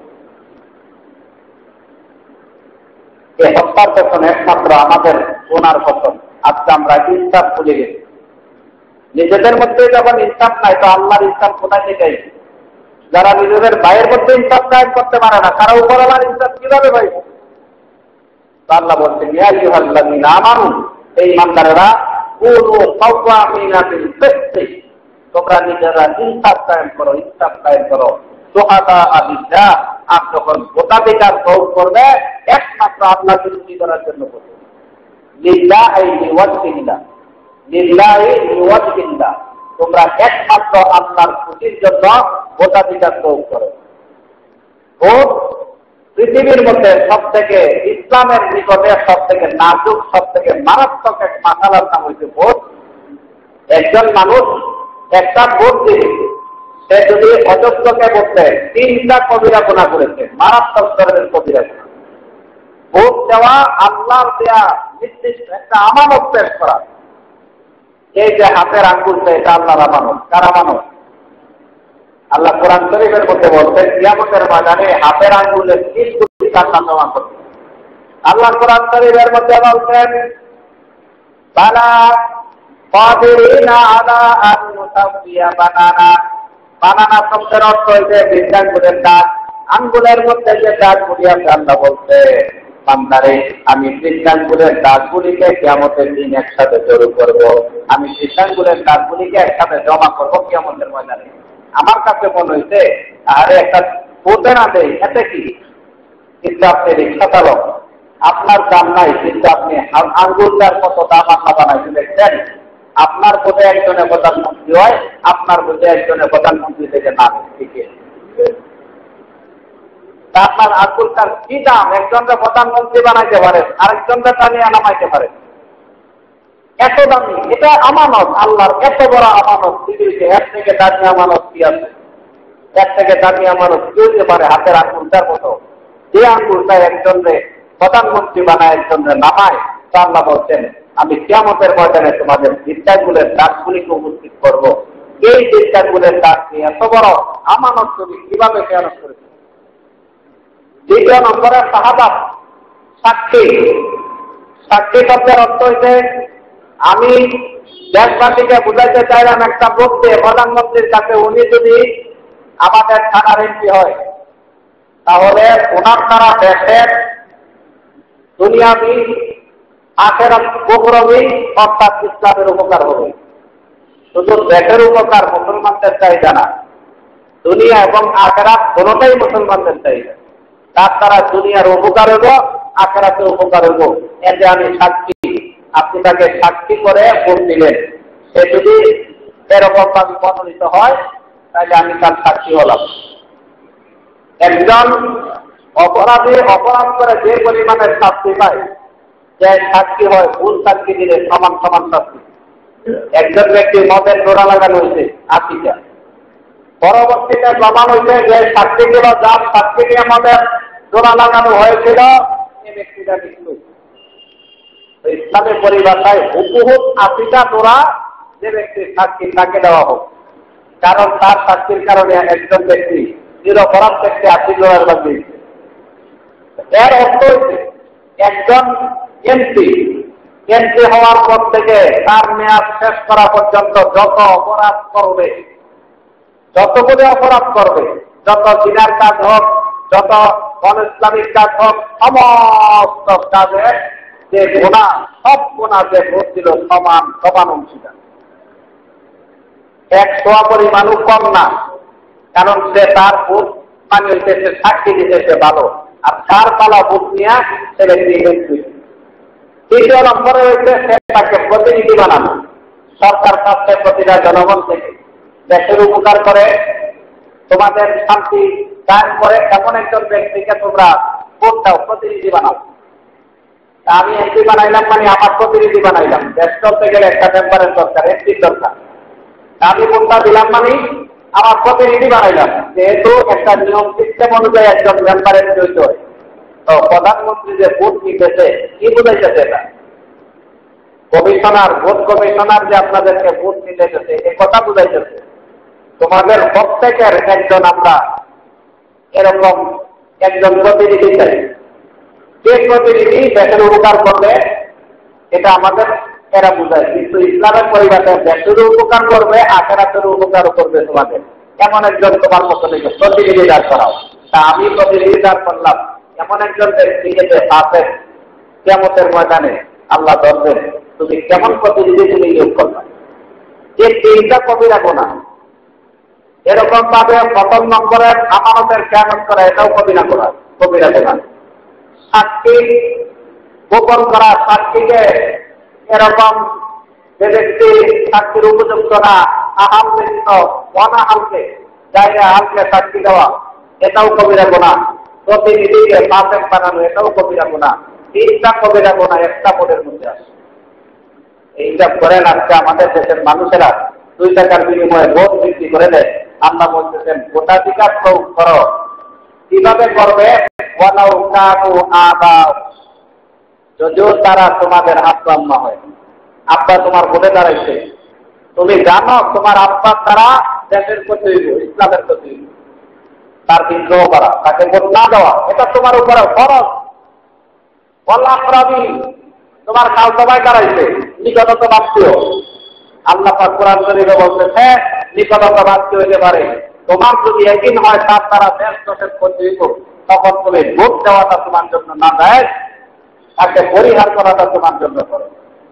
এই হত্যার পেছনে একমাত্র আমাদের ওনার পতন। আজকে আমরা ইনসাফ ভুলে গেছি। নিজেদের মধ্যে যখন ইনসাফ নাই, তো আল্লাহর ইনসাফ কোথায় থেকে? যারা নিজেদের ভাইয়ের মধ্যে ইনসাফ কায়েম করতে পারে না, তারা উপরওয়ালার ইনসাফ কিভাবে পাইব? আল্লাহ বলছেন ইয়া আইয়ুহাল্লাযীনা আমানু, এই ইমানদারেরা কুনু কাওয়ামিনা বিল কিসতি, তোমরা নিজেরা ইনসাফ কায়েম করো, ইনসাফ কায়েম করো। শুহাদা লিল্লাহ, আর যখন ভোটাধিকার প্রয়োগ করবে একমাত্র আল্লাহকে খুশি করার জন্য করবে। লিল্লাহি লিওয়াজহিল্লাহ, লিল্লাহি লিওয়াজহিল্লাহ, তোমরা একমাত্র আল্লাহর খুশির জন্য ভোটাধিকার প্রয়োগ করো। ভোট পৃথিবীর মধ্যে সব থেকে, ইসলামের নিকটে সব থেকে নাজুক, সব থেকে মারাত্মক এক মাসালার নাম হয়েছে ভোট। একজন মানুষ একটা ভোট দিলে সে যদি অযোগ্যকে বলতে তিনটা কবিরা গুনাহ করেছে, মারাত্মক ধরনের কবিরা গুনাহ। ভোট দেওয়া আল্লাহর দেয়া নির্দিষ্ট একটা আমানত পেশ করা। এই যে হাতের আঙ্গুলটা, এটা আল্লাহর আমানত। কার আমানত? আল্লাহ কোরআন শরীফের মধ্যে বলছেন কিয়ামতের ময়দানে হাতের আঙ্গুলের তিন কোটি টাকা জমা করবে। আল্লাহ কোরআন শরীফের মধ্যে বলছেন বালা কাদিরিনা আলা আন নুসাবিয়া বানানা। বানানা শব্দের অর্থ হইছে বৃদ্ধাঙ্গুলের দাগ। আঙ্গুলের মধ্যে যে দাগগুলি আছে, আল্লাহ বলছে বান্দারে আমি বৃদ্ধাঙ্গুলের দাগগুলিকে কিয়ামতের দিন একসাথে জড়ো করবো। আমি বৃদ্ধাঙ্গুলের দাগগুলিকে একসাথে জমা করবো কিয়ামতের ময়দানে। আমার কাছে মনে হয়েছে আরে একটা ভোটে না দেয় এতে কি, কিন্তু আপনি রিক্সা চালক, আপনার দাম নাই, কিন্তু আপনি আঙ্গুলটার কত দাম আল্লাহ বানাইছে দেখছেন। আপনার ভোটে একজনের প্রধানমন্ত্রী হয়, আপনার ভোটে একজনের প্রধানমন্ত্রী থেকে না ঠিক আপনার আঙ্গুলটার কি দাম, একজনকে প্রধানমন্ত্রী বানাইতে পারেন, আরেকজনকে টানিয়ে নামাইতে পারেন। এত দামি, এটা আমানত, আল্লাহর এত বড় আমানত পৃথিবীতে। এর থেকে দামি আমানত কি আছে? এর থেকে দামি আমানত কি হতে পারে? হাতের আঙ্গুলটার মতো যে আঙ্গুলটা একজনকে প্রধানমন্ত্রী বানায়, একজনকে নামায়। তা আল্লাহ বলছেন আমি কিয়ামতের ময়দানে তোমাদের বিদ্যাগুলের দাগগুলিকে উপস্থিত করবো। এই বিদ্যাগুলের দাগ নিয়ে এত বড় আমানত তুমি কিভাবে খেয়ানত করেছো? দ্বিতীয় নম্বরে সাহাবা সাক্ষী। সাক্ষী শব্দের অর্থ হইছে আমি দেশবাসীকে বুঝাইতে চাইলাম একটা বলতে প্রধানমন্ত্রীর কাছে উনি যদি আমাদের থানার এমপি হয়, তাহলে ওনার দ্বারা দেশের দুনিয়াবি আখেরাত উখরাবি অর্থাৎ ইসলামের উপকার হবে। শুধু দেশের উপকার মুসলমানদের চাহিদা না, দুনিয়া এবং আখেরাত কোনোটাই মুসলমানদের চাহিদা। তার দ্বারা দুনিয়ার উপকার হইব, আখেরাতের উপকার হইব। এতে আমি সাক্ষী। আপনি তাকে সাক্ষী করে ভোট দিলেন, সে যদি এরকম ভাবে মনোনীত হয় তাহলে আমি তার সাক্ষী হলাম। একজন অপরাধী অপরাধ করে যে পরিমাণের শাস্তি পায়, যে সাক্ষী হয় ভুল সাক্ষী দিলে সমান সমান শাস্তি। একজন ব্যক্তি মদের জোড়া লাগানো হয়েছে আশিটা, পরবর্তীতে প্রমাণ হয়েছে যে সাক্ষীগুলো যার সাক্ষী দিয়ে মদের জোড়া লাগানো হয়েছিল এই ব্যক্তিটা মৃত্যু। ইসলামের পরিভাষায় হুবহুব আশিটা জোড়া যে ব্যক্তির সাক্ষী তাকে দেওয়া হোক, কারণ তার সাক্ষীর কারণে একজন ব্যক্তি নিরপরাধ ব্যক্তি আশি জোড়ার বাগিয়েছে। এর অর্থ হচ্ছে একজন এমপি এমপি হওয়ার পর থেকে তার মেয়াদ শেষ করা পর্যন্ত যত অপরাধ করবে, যতগুলি অপরাধ করবে, যত জিনার কাজ হোক, যত অন ইসলামিক কাজ হোক, সমস্ত কাজের যে গুনাহ, সব গুনাহ যে ভোট দিল সমান সমান অংশীদার। এক সোয়া পরিমাণও কম না, কারণ সে তার ভোট মানে হইতেছে সাক্ষী দিতেছে ভালো, আর তার পালা ভোট নিয়ে সে ব্যক্তি। তৃতীয় নম্বরে হয়েছে সে তাকে প্রতিনিধি বানানো। সরকার পাচ্ছে প্রতিটা জনগণ থেকে, দেশের উপকার করে, তোমাদের শান্তি কায়েম করে এমন একজন ব্যক্তিকে তোমরা ভোট দাও, প্রতিনিধি বানাও। আমি এমপি বানাইলাম মানে আমার প্রতিনিধি বানাইলাম। দেশ চলতে গেলে একটা মেম্বারের দরকার, এমপির দরকার। আমি ভোটটা দিলাম মানে আমার প্রতিনিধি বানাইলাম। যেহেতু একটা নিয়ম সিস্টেম অনুযায়ী একজন মেম্বারের জড়িত হয়, তো প্রধানমন্ত্রী যে ভোট নিতেছে কি বুঝাইতেছে? এটা কমিশনার, ভোট কমিশনার যে আপনাদেরকে ভোট নিতে গেছে এ কথা বুঝাইতেছে তোমাদের প্রত্যেকের একজন আমরা এরকম একজন প্রতিনিধি চাই। যে প্রতিনিধি দেশের উপকার করবে এটা আমাদের এরা বুঝায়, কিন্তু ইসলামের পরিভাষায় দেশের উপকার করবে, আখেরাতের উপকার করবে তোমাদের, এমন একজন তোমার মতো প্রতিনিধি দাঁড় করাও। তা আমি প্রতিনিধি দাঁড় করলাম এমন একজন ব্যক্তিকে যে ফাসেক, কিয়ামতের ময়দানে আল্লাহ ধরবেন তুমি কেমন প্রতিনিধি তুমি নিয়োগ করবে। যে তিনটা কবিরা গুনাহ, এরকম ভাবে প্রথম নম্বরের আমানতের খেয়ানত করা, এটাও কবিরা করা কবিরা গুনাহ। সাক্ষী গোপন করা, সাক্ষীকে এরকম যে ব্যক্তি সাক্ষীর উপযুক্ত না, আহাল ব্যতীত অনাহালকে জায়গা হালকে সাক্ষী দেওয়া, এটাও কবিরা গুনাহ। প্রতিনিধিকে ফাসেক বানানো, এটাও কবিরা গুনাহ। তিনটা কবিরা গুনাহ একটা পদের মধ্যে আসে। এইটা করেন আজকে আমাদের দেশের মানুষেরা দুই টাকার বিনিময়ে ভোট বৃদ্ধি করে দেয়। আল্লাহ বলতেছেন ভোটাধিকার প্রয়োগ করো। কিভাবে করবে? ওয়ালাউ কানু আবা, যদিও তারা তোমাদের আব্বা আম্মা হয়। আব্বা তোমার ভোটে দাঁড়াইছে, তুমি জানো তোমার আব্বার দ্বারা দেশের ক্ষতি হইব, ইসলামের ক্ষতি হইব, তার বিদ্রোহ করা, তাকে ভোট না দেওয়া, এটা তোমার উপরে ফরজ। আল্লাহ রাবি, তোমার কালসভায় দাঁড়াইছে, নিকটতম আত্মীয়। আল্লাহ পাক কোরআন শরীফে বলতেছে নিকটতম আত্মীয় হইতে পারে। তোমার যদি একদিন হয় তার দ্বারা দেশ দেশের ক্ষতি হইব, তখন তুমি ভোট দেওয়াটা তোমার জন্য না দেয়, তাকে পরিহার করাটা তোমার জন্য করো।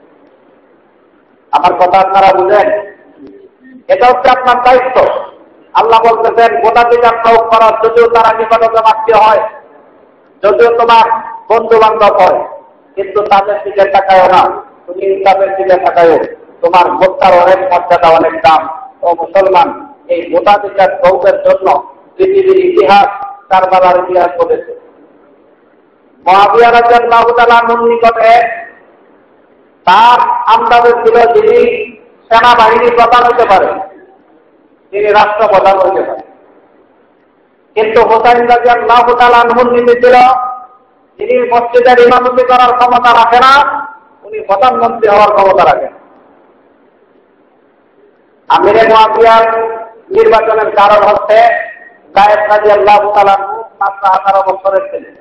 আমার কথা আপনারা বুঝেন? এটা হচ্ছে আপনার দায়িত্ব। আল্লাহ বলতেছেন ভোটাধিকার প্রয়োগ করার, যদিও তারা নিকটতম আত্মীয় হয়, যদিও তোমার বন্ধু বান্ধব হয়, কিন্তু তাদের দিকে তাকায়ও না, তুমি তাদের দিকে তাকায়ও। তোমার ভোটটার অনেক মর্যাদা, অনেক দাম। ও মুসলমান, এই ভোটাধিকার প্রয়োগের জন্য পৃথিবীর ইতিহাস, কারবালার ইতিহাস বলেছে। মুআবিয়া রাদিয়াল্লাহু তাআলা আনহুর নিকটে তার আমদানি ছিল যিনি সেনাবাহিনী প্রধান হতে পারে, তিনি রাষ্ট্রপ্রধান হতে পারে। কিন্তু হুসাইন রাদিয়াল্লাহু তাআলা আনহুর নীতি ছিল যিনি মসজিদের ইমামতি করার ক্ষমতা রাখে না, উনি প্রধানমন্ত্রী হওয়ার ক্ষমতা রাখেন। আমিরে মুআবিয়ার নির্বাচনের কারণ হচ্ছে যায়েদ রাদিয়াল্লাহু তাআলা আনহু মাত্র আঠারো বছরের ছিলেন।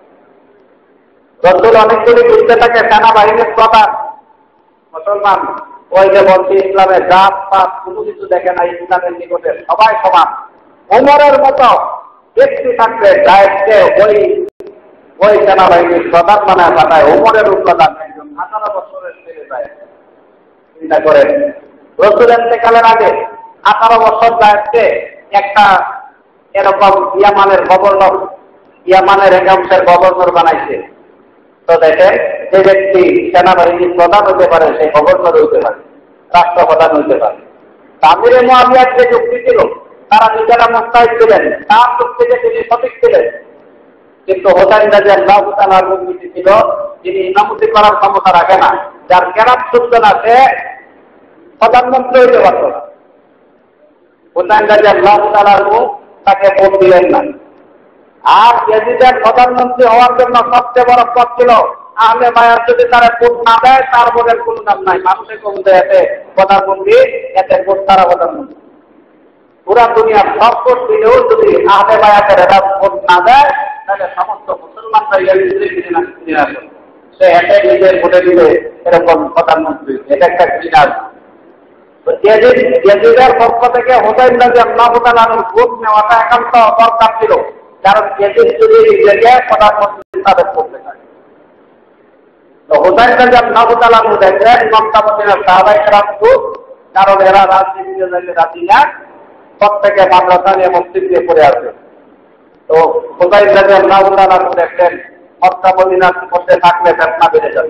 রাসূল অনেকগুলি যুদ্ধে থাকে সেনাবাহিনীর প্রধান। মুসলমান ওই যে বলছি ইসলামের জাত পাত কোনো কিছু দেখে না, ইসলামের নিকটে সবাই সমান। ওমরের মতো ব্যক্তি থাকবে যায়েদকে ওই ওই সেনাবাহিনীর প্রধান বানায় পাঠায়। ওমরের প্রধান একজন আঠারো বছরের ছেলে যায়। চিন্তা করেন, রাসূল ইন্তেকালের আগে আঠারো বছর যায়েদকে একটা এরকম ইয়ামানের গভর্নর, ইয়ামানের একাংশের গভর্নর বানাইছে। তো দেখেন, যে ব্যক্তি সেনাবাহিনীর প্রধান হতে পারে সে গভর্নর হইতে পারে, রাষ্ট্রপ্রধান হইতে পারে। আমিরে মুআবিয়ার যে যুক্তি ছিল, তারা নিজেরা মুস্তাহিদ ছিলেন, তার যুক্তিতে তিনি সঠিক ছিলেন। কিন্তু হুসাইন রাদিয়াল্লাহু তাআলা আনহুর নীতি ছিল যিনি ইমামতি করার ক্ষমতা রাখে না, যার কেরাত শুদ্ধ না, সে প্রধানমন্ত্রী হইতে পারত না। হুসাইন রাদিয়াল্লাহু তাআলা আনহু তাকে ভোট দিলেন না। আর ইয়াজিদের প্রধানমন্ত্রী হওয়ার জন্য সবচেয়ে বড় পথ ছিল আহলে বায়াত যদি তারা ভোট না দেয় তার ভোটের কোনো দাম নাই। মানুষের কবুতে এতে প্রধানমন্ত্রী, এতে ভোট তারা প্রধানমন্ত্রী। পুরা দুনিয়ার সব ভোট দিলেও যদি আহলে বায়াতের এরা ভোট না দেয়, তাহলে সমস্ত মুসলমানরা ইয়াজিদের কিনে না কিনে আসে। সে এতে নিজের ভোটে দিলে এরকম প্রধানমন্ত্রী, এটা একটা কিনার। ইয়াজিদের পক্ষ থেকে হুসাইন রাদিয়াল্লাহু তাআলা আনহুর ভোট নেওয়াটা একান্ত দরকার ছিল, কারণ ইয়াজিদ যদি নিজেকে প্রধানমন্ত্রী সাবেক করতে চায়। তো হুসাইন রাদিয়াল্লাহু তাআলা আনহু দেখলেন মক্কা মদিনার সাহাবায়ে কেরাম খুব, কারণ এরা রাজনীতিতে যাইতে রাজি না, প্রত্যেকে মাদ্রাসা নিয়ে মসজিদ দিয়ে পড়ে আছে। তো হুসাইন রাদিয়াল্লাহু তাআলা আনহু দেখলেন মক্কা মদিনার মধ্যে থাকলে ফিতনা বেড়ে যাবে।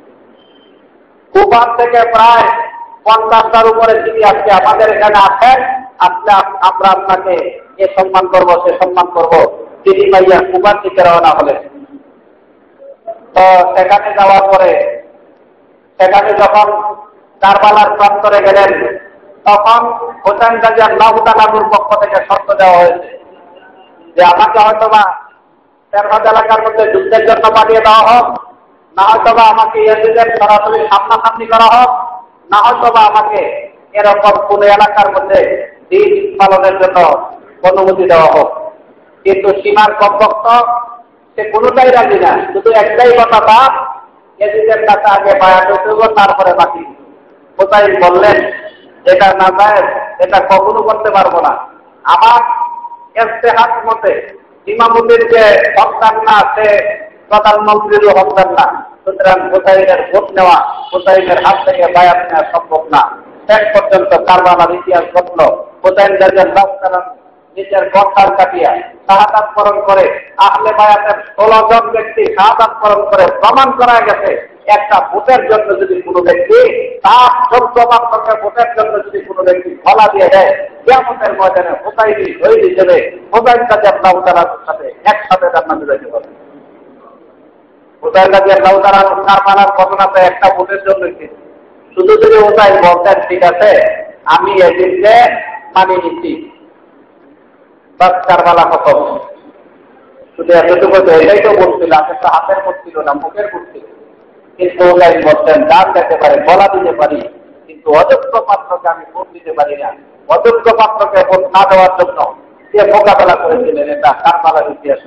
কুফা থেকে প্রায় পঞ্চাশটার উপরে যিনি আজকে আমাদের এখানে আছেন, আপনি আমরা আপনাকে এ সম্মান করব, সে সম্মান করব, তিনি ভাইয়া কুফার দিকে রওনা হলেন। তো সেখানে যাওয়ার পরে সেখানে যখন কারবালার প্রান্তরে গেলেন, তখন হুসাইন রাদিয়াল্লাহু তাআলা আনহুর পক্ষ থেকে শর্ত দেওয়া হয়েছে যে আমাকে হয়তো বা তেরবাদ এলাকার মধ্যে যুদ্ধের জন্য পাঠিয়ে দেওয়া হোক, না হয়তো বা আমাকে ইয়াজিদের সরাসরি সামনাসামনি করা হোক, না হয়তো বা আমাকে এরকম কোন এলাকার মধ্যে দিন পালনের জন্য অনুমতি দেওয়া হোক। কিন্তু সীমার কমপক্ষ সে কোনোটাই রাজি না, শুধু একটাই কথা, তার ইয়াজিদের কাছে আগে বায়াত হতে হবে, তারপরে বাকি। কোথায় বললেন এটা না যায়, এটা কখনো করতে পারবো না। আমার ইজতিহাদ মতে ইমামতির যে হকদার না, সে প্রধানমন্ত্রীরও হকদার না, সুতরাং হুসাইনের ভোট নেওয়া, হুসাইনের হাত থেকে বায়াত নেওয়া সম্ভব না। শেষ পর্যন্ত কারবালার ইতিহাস ঘটল, হুসাইন রাদিয়াল্লাহু তাআলা নিজের গর্দান কাটিয়া শাহাদাত বরণ করে, আহলে বায়াতের ষোলো জন ব্যক্তি শাহাদাত বরণ করে প্রমাণ করা গেছে একটা ভোটের জন্য যদি কোনো ব্যক্তি তার চোদ্দ পাত্রকে ভোটের জন্য যদি কোনো ব্যক্তি ফলা দিয়ে দেয়, কিয়ামতের ময়দানে হুসাইনি শহীদ হিসেবে হুসাইন রাদিয়াল্লাহু তাআলার সাথে একসাথে জান্নাতে যেতে হবে। হুসাইন রাদিয়াল্লাহু তাআলা কারবালার ঘটনাতে একটা ভোটের জন্য শুধু যদি হুসাইন বলতেন ঠিক আছে আমি এদিনকে মানিয়ে নিচ্ছি, বাস কারবালা খতম। শুধু এতটুকু এটাই তো বলছিল, আসলে তো হাতের করছিল না, মুখের করছিল। কিন্তু ওটাই বলতেন দান দিতে পারে, গলা দিতে পারি, কিন্তু অযোগ্য পাত্রকে আমি ভোট দিতে পারি না। অযোগ্য পাত্রকে ভোট না দেওয়ার জন্য সে মোকাবেলা করেছিলেন, এটা কারবালার ইতিহাস।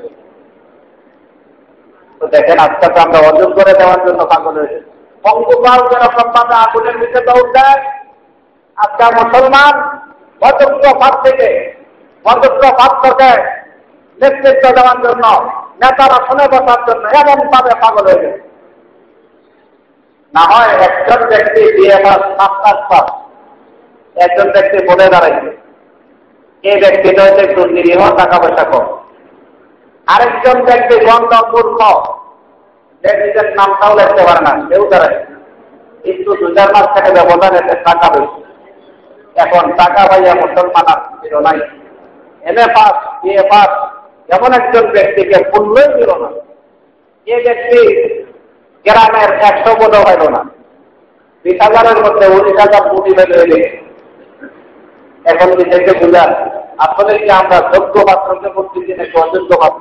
তো দেখেন আজকে তো আমরা অযোগ্য করে দেওয়ার জন্য পাগল হয়েছে। পঙ্গুপাল যেরকম ভাবে আগুনের নিচে দৌড় দেয়, আজকে মুসলমান অযোগ্য পাত্রকে অযোগ্য পাত্রকে নেতৃত্ব দেওয়ার জন্য, নেতারা শুনে বসার জন্য এমন ভাবে পাগল হয়ে গেছে। না হয় একজন ব্যক্তি বিয়ে পাস মাস্টার্স পাস, একজন ব্যক্তি বলে দাঁড়াইছে, এই ব্যক্তিটা হচ্ছে একটু নিরীহ, টাকা পয়সা কম। আরেকজন ব্যক্তি গন্ধ মূর্খ, ব্যক্তিদের নামটাও লিখতে পারে না, কেউ দাঁড়ায় একটু দু চার মাস থেকে ব্যবধান এতে টাকা পেয়েছে। এখন টাকা পাইয়া মুসলমান আর ছিল নাই। M A pass, BA pass এমন একজন ব্যক্তিকে মূল্যই দিল না। এই ব্যক্তি গ্রামের একশো বোধ হইল না, বিশ হাজারের মধ্যে উনিশ হাজার কোটি হয়ে। এখন নিজেকে বুঝান আসলে কি আমরা যোগ্য পাত্রকে বলতেছি নাকি অযোগ্য পাত্র?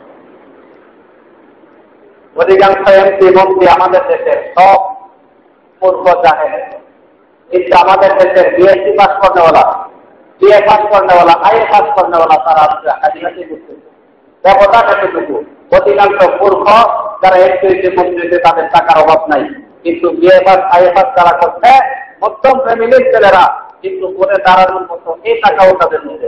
অধিকাংশ এমপি মন্ত্রী আমাদের দেশের সব মূর্খ জাহেল, কিন্তু আমাদের দেশের বিএসসি পাস করনেওয়ালা, বিএ পাস করনেওয়ালা, আইএ পাস করনেওয়ালা তারা আদিবাসী করতেছে। ব্যবধান এতটুকু, অধিকাংশ মূর্খ যারা এমপি মন্ত্রীতে তাদের টাকার অভাব নাই, কিন্তু বিএ পাস আইএ পাস যারা করছে মধ্যম ফ্যামিলির ছেলেরা কিন্তু করে দাঁড়ানোর মতো এই টাকাও তাদের মধ্যে।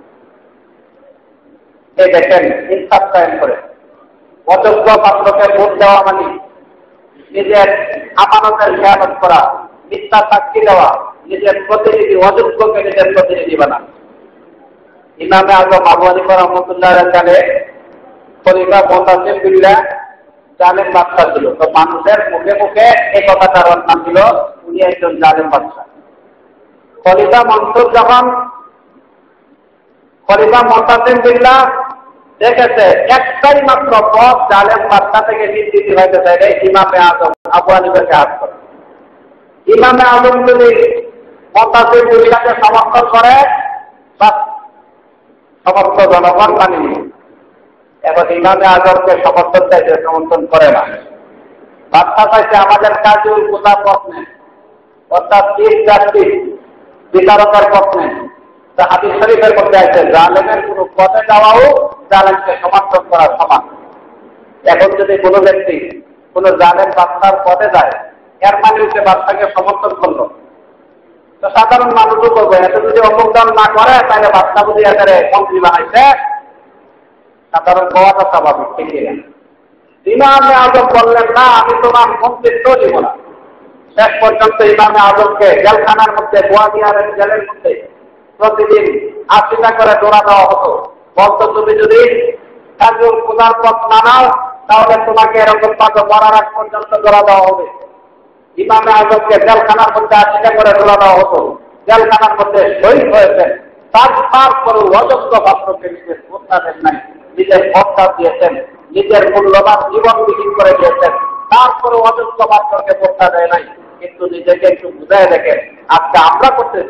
এই দেখেন ইনসাফ কায়েম করে অযোগ্য পাত্রকে ভোট দেওয়া মানে নিজের আমানতের খেয়ালত করা, মিথ্যা সাক্ষী দেওয়া, নিজের প্রতিনিধি অযোগ্যকে নিজের প্রতিনিধি বানা। ইমামে আজম আবু হানিফা রাহমাতুল্লাহ আলাইহি খলিফা মুতাসিম বিল্লাহ জালেম বাদশা ছিল। তো মানুষের মুখে মুখে এই কথাটার নাম ছিল উনি একজন জালেম বাদশা। খলিফা মনসুর যখন খলিফা মুতাসিম বিল্লাহ দেখেছে একটাই মাত্র পথ জালেম বাদশা থেকে নির্দিষ্ট হইতে চাইলে ইমামে আজম আবু হানিফাকে হাত করে। ইমামে আজম যদি মুতাসিম বিল্লাহকে সমর্থন করে বা সমস্ত জনগণ মানি নিল। এখন ইমামে আজমকে সমর্থন চাইছে, সমর্থন করে না। বাদশা চাইছে আমাদের কাজে কোথা পথ নেই, অর্থাৎ চিফ জাস্টিস বিচারকের পথ নেই। হাদিস শরীফের মধ্যে আছে জালেমের কোন পথে যাওয়াও জালেমকে সমর্থন করার সমান। এখন যদি কোনো ব্যক্তি কোন জালেম বাদশার পথে যায়, এর মানে হচ্ছে বাদশাকে সমর্থন করলো। তো সাধারণ মানুষও করবে, এত যদি অবদান না করে তাহলে বাদশা বুঝি এখানে মন্ত্রী বানাইছে, সাধারণ হওয়াটা স্বাভাবিক, ঠিক না? ইমামে আজম বললেন না আমি তোমার মন্ত্রিত্ব দিব না। শেষ পর্যন্ত ইমামে আজমকে জেলখানার মধ্যে, গোয়ালিয়ারের জেলের মধ্যে প্রতিদিন আশিটা করে দৌড়া দেওয়া হতো। বলতো তুমি যদি কাজুর খোদার পথ না নাও তাহলে তোমাকে এরকম পাতো মরার আগ পর্যন্ত দৌড়া দেওয়া হবে। ইমামে আজমকে জেলখানার মধ্যে আশিটা করে দৌড়া দেওয়া হতো। জেলখানার মধ্যে শহীদ হয়েছেন। তারপরও অযোগ্য পাত্রকে নিজের ভোটটা দেন নাই, নিজের ভোটটা দিয়েছেন, নিজের মূল্যবান জীবন বিলীন করে দিয়েছেন। তারপরও অযোগ্য পাত্রকে ভোটটা দেয় নাই। কিন্তু নিজেকে একটু বুঝাই দেখেন আজকে আমরা করতেছি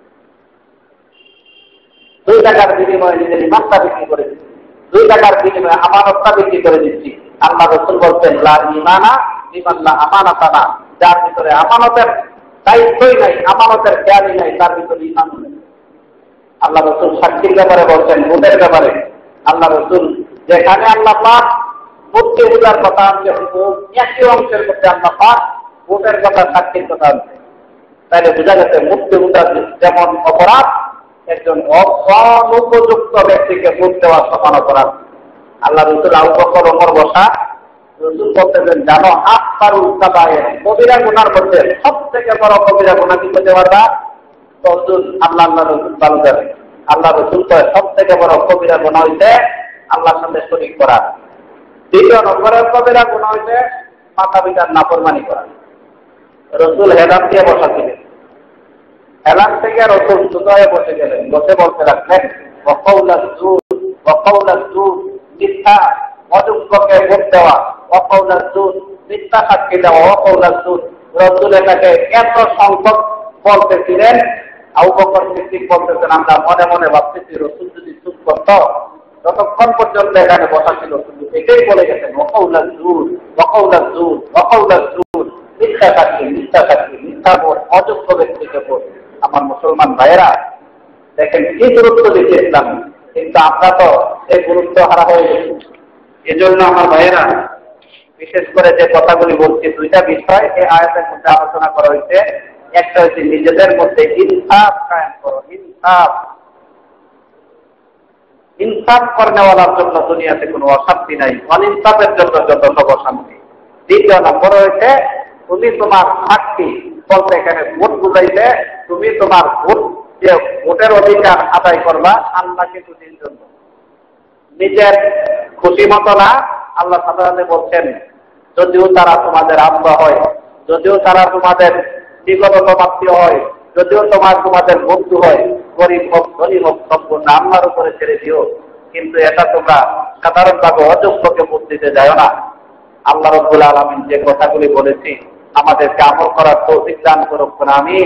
দুই টাকার বিনিময়ে নিজের ইমানটা বিক্রি করে দিচ্ছি, দুই টাকার বিনিময়ে আমানতটা বিক্রি করে দিচ্ছি। আল্লাহ রাসূল বলছেন লা ঈমানা লিমান লা আমানাতা না, যার ভিতরে আমানতের দায়িত্বই নাই, আমানতের জ্ঞানই নাই, তার ভিতরে ঈমান নেই। আল্লাহ রাসূল সাক্ষীর ব্যাপারে বলছেন, ভোটের ব্যাপারে আল্লাহ রাসূল যেখানে আল্লাহ পাক ভোটকে বোঝার কথা আনছে, একই অংশের মধ্যে আল্লাহ পাক ভোটের কথা, সাক্ষীর কথা আনছে। তাইলে বোঝা গেছে মুক্তি বোঝার যেমন অপরাধ, একজন অনুপযুক্ত ব্যক্তিকে ভোট দেওয়া সমান অপরাধ। আল্লাহ রাসূল আবু বকর ওমর বসা, রাসূল বলতেছেন জানো আকবারুল কাবায়ের, কবিরা গুনার মধ্যে সবথেকে বড় কবিরা গুনাহ কি করতে পারবা? তওজুদ আল্লাহ আল্লাহ রাসূল ভালো জানে। আল্লাহ রাসূল কয় সবথেকে বড় কবিরা গুনাহ হইছে আল্লাহর সাথে শরীক করা। দ্বিতীয় নম্বরের কবিরা গুনাহ হইছে মাতা পিতার নাফরমানি করা। রাসূল হেলান দিয়ে বসাছিলেন, হেলান থেকে রাসূল সুদায়ে বসে গেলেন, বসে বলতে লাগলেন ওয়াকাউলাজ জুর ওয়াকাউলাজ জুর, মিথ্যা অযোগ্যকে ভোট দেওয়া, ওয়াকাউলাজ জুর মিথ্যা সাক্ষী দেওয়া, ওয়াকাউলাজ জুর। রাসূল এটাকে এত সংখ্যক বলতেছিলেন, আবু বকর সিদ্দিক বলতেছেন আমরা মনে মনে ভাবতেছি রাসূল যদি চুপ করত ততক্ষণ পর্যন্ত এখানে বসা ছিল, শুধু এটাই বলে গেছেন ওয়াকাউলাজ জুর ওয়াকাউলাজ জুর ওয়াকাউলাজ জুর, মিথ্যা সাক্ষী মিথ্যা সাক্ষী মিথ্যা ভোট, অযোগ্য ব্যক্তিকে ভোট। আমার মুসলমান ভাইয়েরা দেখেন কি গুরুত্ব দিচ্ছে ইসলাম, কিন্তু আমরা তো এই গুরুত্ব হারা হয়ে গেছি। এজন্য আমার ভাইয়েরা বিশেষ করে যে কথাগুলি বলছি, দুইটা বিষয় এই আয়াতের মধ্যে আলোচনা করা হয়েছে। একটা হচ্ছে নিজেদের মধ্যে ইনসাফ কায়েম করো, ইনসাফ ইনসাফ করেওয়ালার জন্য দুনিয়াতে কোনো অশান্তি নাই, অনিনসাফের জন্য যত সব অশান্তি। দ্বিতীয় নম্বর হয়েছে তুমি তোমার সাক্ষী বলতে এখানে ভোট বুঝাইতে, তুমি তোমার ভোট যে ভোটের অধিকার আদায় করবা আল্লাহকে খুশির জন্য, নিজের খুশি মতো না। আল্লাহ সাধারণত বলছেন যদিও তারা তোমাদের আব্বা হয়, যদিও তারা তোমাদের নিকটতম আত্মীয় হয়, যদিও তোমার তোমাদের বন্ধু হয়, গরিব হোক ধনী হোক সম্পূর্ণ আল্লাহর উপরে ছেড়ে দিও, কিন্তু এটা তোমরা সাধারণভাবে অযোগ্যকে ভোট দিতে যায় না। আল্লাহ রাব্বুল আলামিন যে কথাগুলি বলেছি আমাদেরকে আমল করার তৌফিক দান করুক না, আমিন।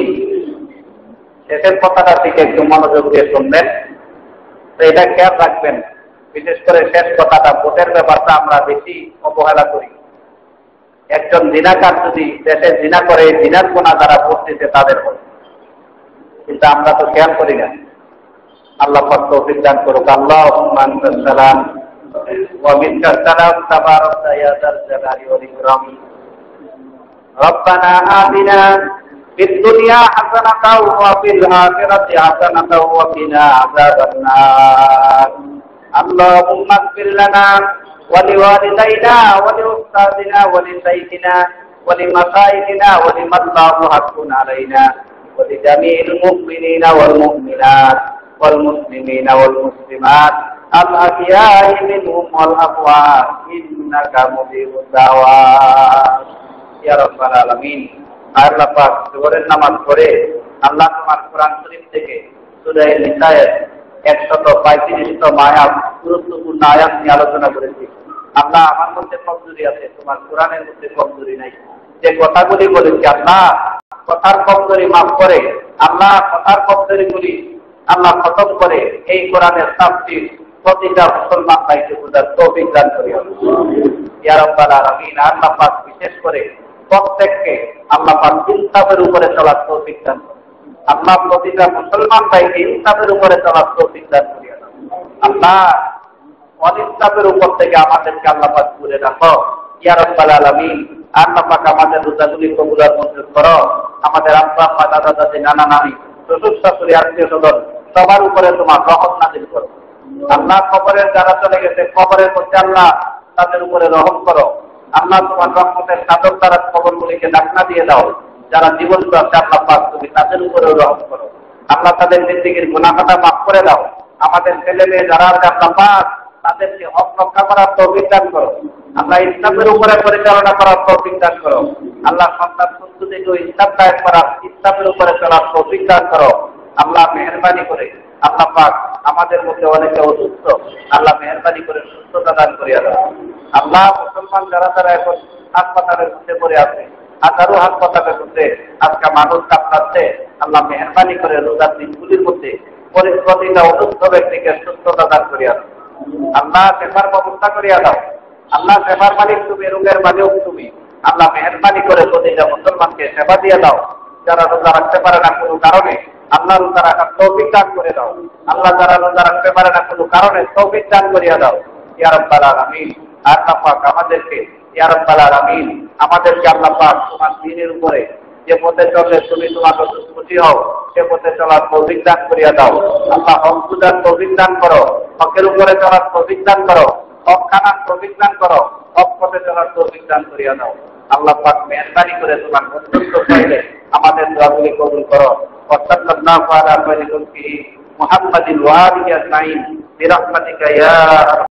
শেষের কথাটা থেকে একটু মনোযোগ দিয়ে শুনবেন, তো এটা খেয়াল রাখবেন। বিশেষ করে শেষ কথাটা, ভোটের ব্যাপারটা আমরা বেশি অবহেলা করি। একজন জিনাকার যদি দেশে জিনা করে, জিনার গুনাহ যারা ভোট দিতে তাদের হয়, কিন্তু আমরা তো খেয়াল করি না। আল্লাহ পাক তৌফিক দান করুক। আল্লাহুম্মা আনতাস সালাম ওয়া মিনকাস সালাম তাবারাকতা ইয়া যাল জালালি ওয়াল ইকরাম। রব্বানা আতিনা ফিদ দুনিয়া হাসানাতাও ওয়া ফিল আখিরাতি হাসানাতাও ওয়া কিনা আযাবান নার। আল্লাহুম্মা ইগফির লানা ওয়া লিওয়ালিদাইনা ওয়া লিউস্তাদিনা ওয়া লিশাইখিনা ওয়া লিমাশাইখিনা ওয়া লিমান লাহু হাক্কুন আলাইনা ওয়া লিজামিল মুমিনিনা ওয়াল মুমিনাত ওয়াল মুসলিমিনা ওয়াল মুসলিমাত আল আহইয়াই মিনহুম ওয়াল আমওয়াত ইন্নাকা মুজিবুদ দাওয়াত ইয়া রাব্বাল আলামিন। আল্লাহ পাক জোহরের নামাজ পড়ে আল্লাহ তোমার কোরআন শরীফ থেকে সূরা নিসায়ের একশত পঁয়ত্রিশতম আয়াত, গুরুত্বপূর্ণ আয়াত নিয়ে আলোচনা করেছি। আল্লাহ আমার মধ্যে কমজোরি আছে, তোমার কোরআনের মধ্যে কমজোরি নাই। যে কথাগুলি বলেছি আল্লাহ কথার কমজোরি মাফ করে, আল্লাহ কথার কমজোরিগুলি আল্লাহ খতম করে এই কোরআনের তাফসীর প্রতিটা মুসলমান ভাইকে বুঝার তৌফিক দান করিও ইয়া রাব্বাল আলামিন। আল্লাহ পাক বিশেষ করে প্রত্যেককে আল্লাহ পাক ইনসাফের উপরে চলার তৌফিক দান করুন। আল্লাহ প্রতিটা মুসলমান ভাইকে ইনসাফের উপরে চলার তৌফিক দান করিয়া দাও। আল্লাহ অনিনসাফের উপর থেকে আমাদেরকে আল্লাহ পাক দূরে রাখো ইয়া রাব্বাল আলামিন। আল্লাহ পাক আমাদের রোজাগুলি কবুল আর মঞ্জুর করো। আমাদের আব্বা আম্মা দাদা দাদি নানা নানি শ্বশুর শাশুড়ি আত্মীয় স্বজন সবার উপরে তোমার রহম নাযিল করো। আল্লাহ কবরের যারা চলে গেছে কবরের মধ্যে আল্লাহ তাদের উপরে রহম করো। আল্লাহ তোমার রহমতের চাদর দ্বারা কবরগুলিকে ঢাকনা দিয়ে দাও। যারা জীবন্ত আছে আল্লাহ পাক তুমি তাদের উপরেও রহম করো। আল্লাহ তাদের জিন্দেগীর গুনাহ খাতা মাফ করে দাও। আমাদের ছেলে মেয়ে যারা আছে আল্লাহ পাক তাদেরকে হক রক্ষা করার তৌফিক দান করো। আল্লাহ ইসলামের উপরে পরিচালনা করার তৌফিক দান করো। আল্লাহ সন্তান সন্ততিকে ইসলাম কায়েম করার, ইসলামের উপরে চলার তৌফিক দান করো। আল্লাহ মেহেরবানি করে আল্লাহ পাক আমাদের মধ্যে অনেকে অসুস্থ, আল্লাহ মেহেরবানি করে সুস্থতা দান করিয়া দাও। আল্লাহ মুসলমান যারা যারা এখন হাসপাতালের মধ্যে পড়ে আছে, হাজারো হাসপাতালের মধ্যে আজকে মানুষ কাঁপছে, আল্লাহ মেহেরবানি করে রোজার দিনগুলির মধ্যে প্রতিটা অসুস্থ ব্যক্তিকে সুস্থতা দান করিয়া দাও। আল্লাহ সেবার ব্যবস্থা করিয়া দাও। আল্লাহ সেবার মালিক তুমি, রোগের মালিক তুমি। আল্লাহ মেহেরবানি করে প্রতিটা মুসলমানকে সেবা দিয়ে দাও। যারা রোজা রাখতে পারে না কোনো কারণে আল্লাহ রোজা রাখার তৌফিক দান করে দাও। আল্লাহ যারা রোজা রাখতে পারে না কোনো কারণে তৌফিক দান করিয়া দাও ইয়া রাব্বাল আলামিন। আল্লাহ পাক আমাদেরকে ইয়া রাব্বাল আলামিন আমাদেরকে আল্লাহ পাক তোমার দ্বীনের উপরে যে পথে চললে তুমি তোমার খুশি হও সে পথে চলার তৌফিক দান করিয়া দাও। আল্লাহ হক বুঝার তৌফিক দান করো, হকের উপরে চলার তৌফিক দান করো, হক খানার তৌফিক দান করো, হক পথে চলার তৌফিক দান করিয়া দাও। আল্লাহ পাক মেহরবানি করে তোমার অত্যন্ত চাইলে আমাদের দোয়াগুলি কবুল করো। ওয়াসাল্লাল্লাহু আলা খায়রি খালকিহি মুহাম্মাদিন ওয়া আলিহি আজমাইন বিরহমাতিকা ইয়া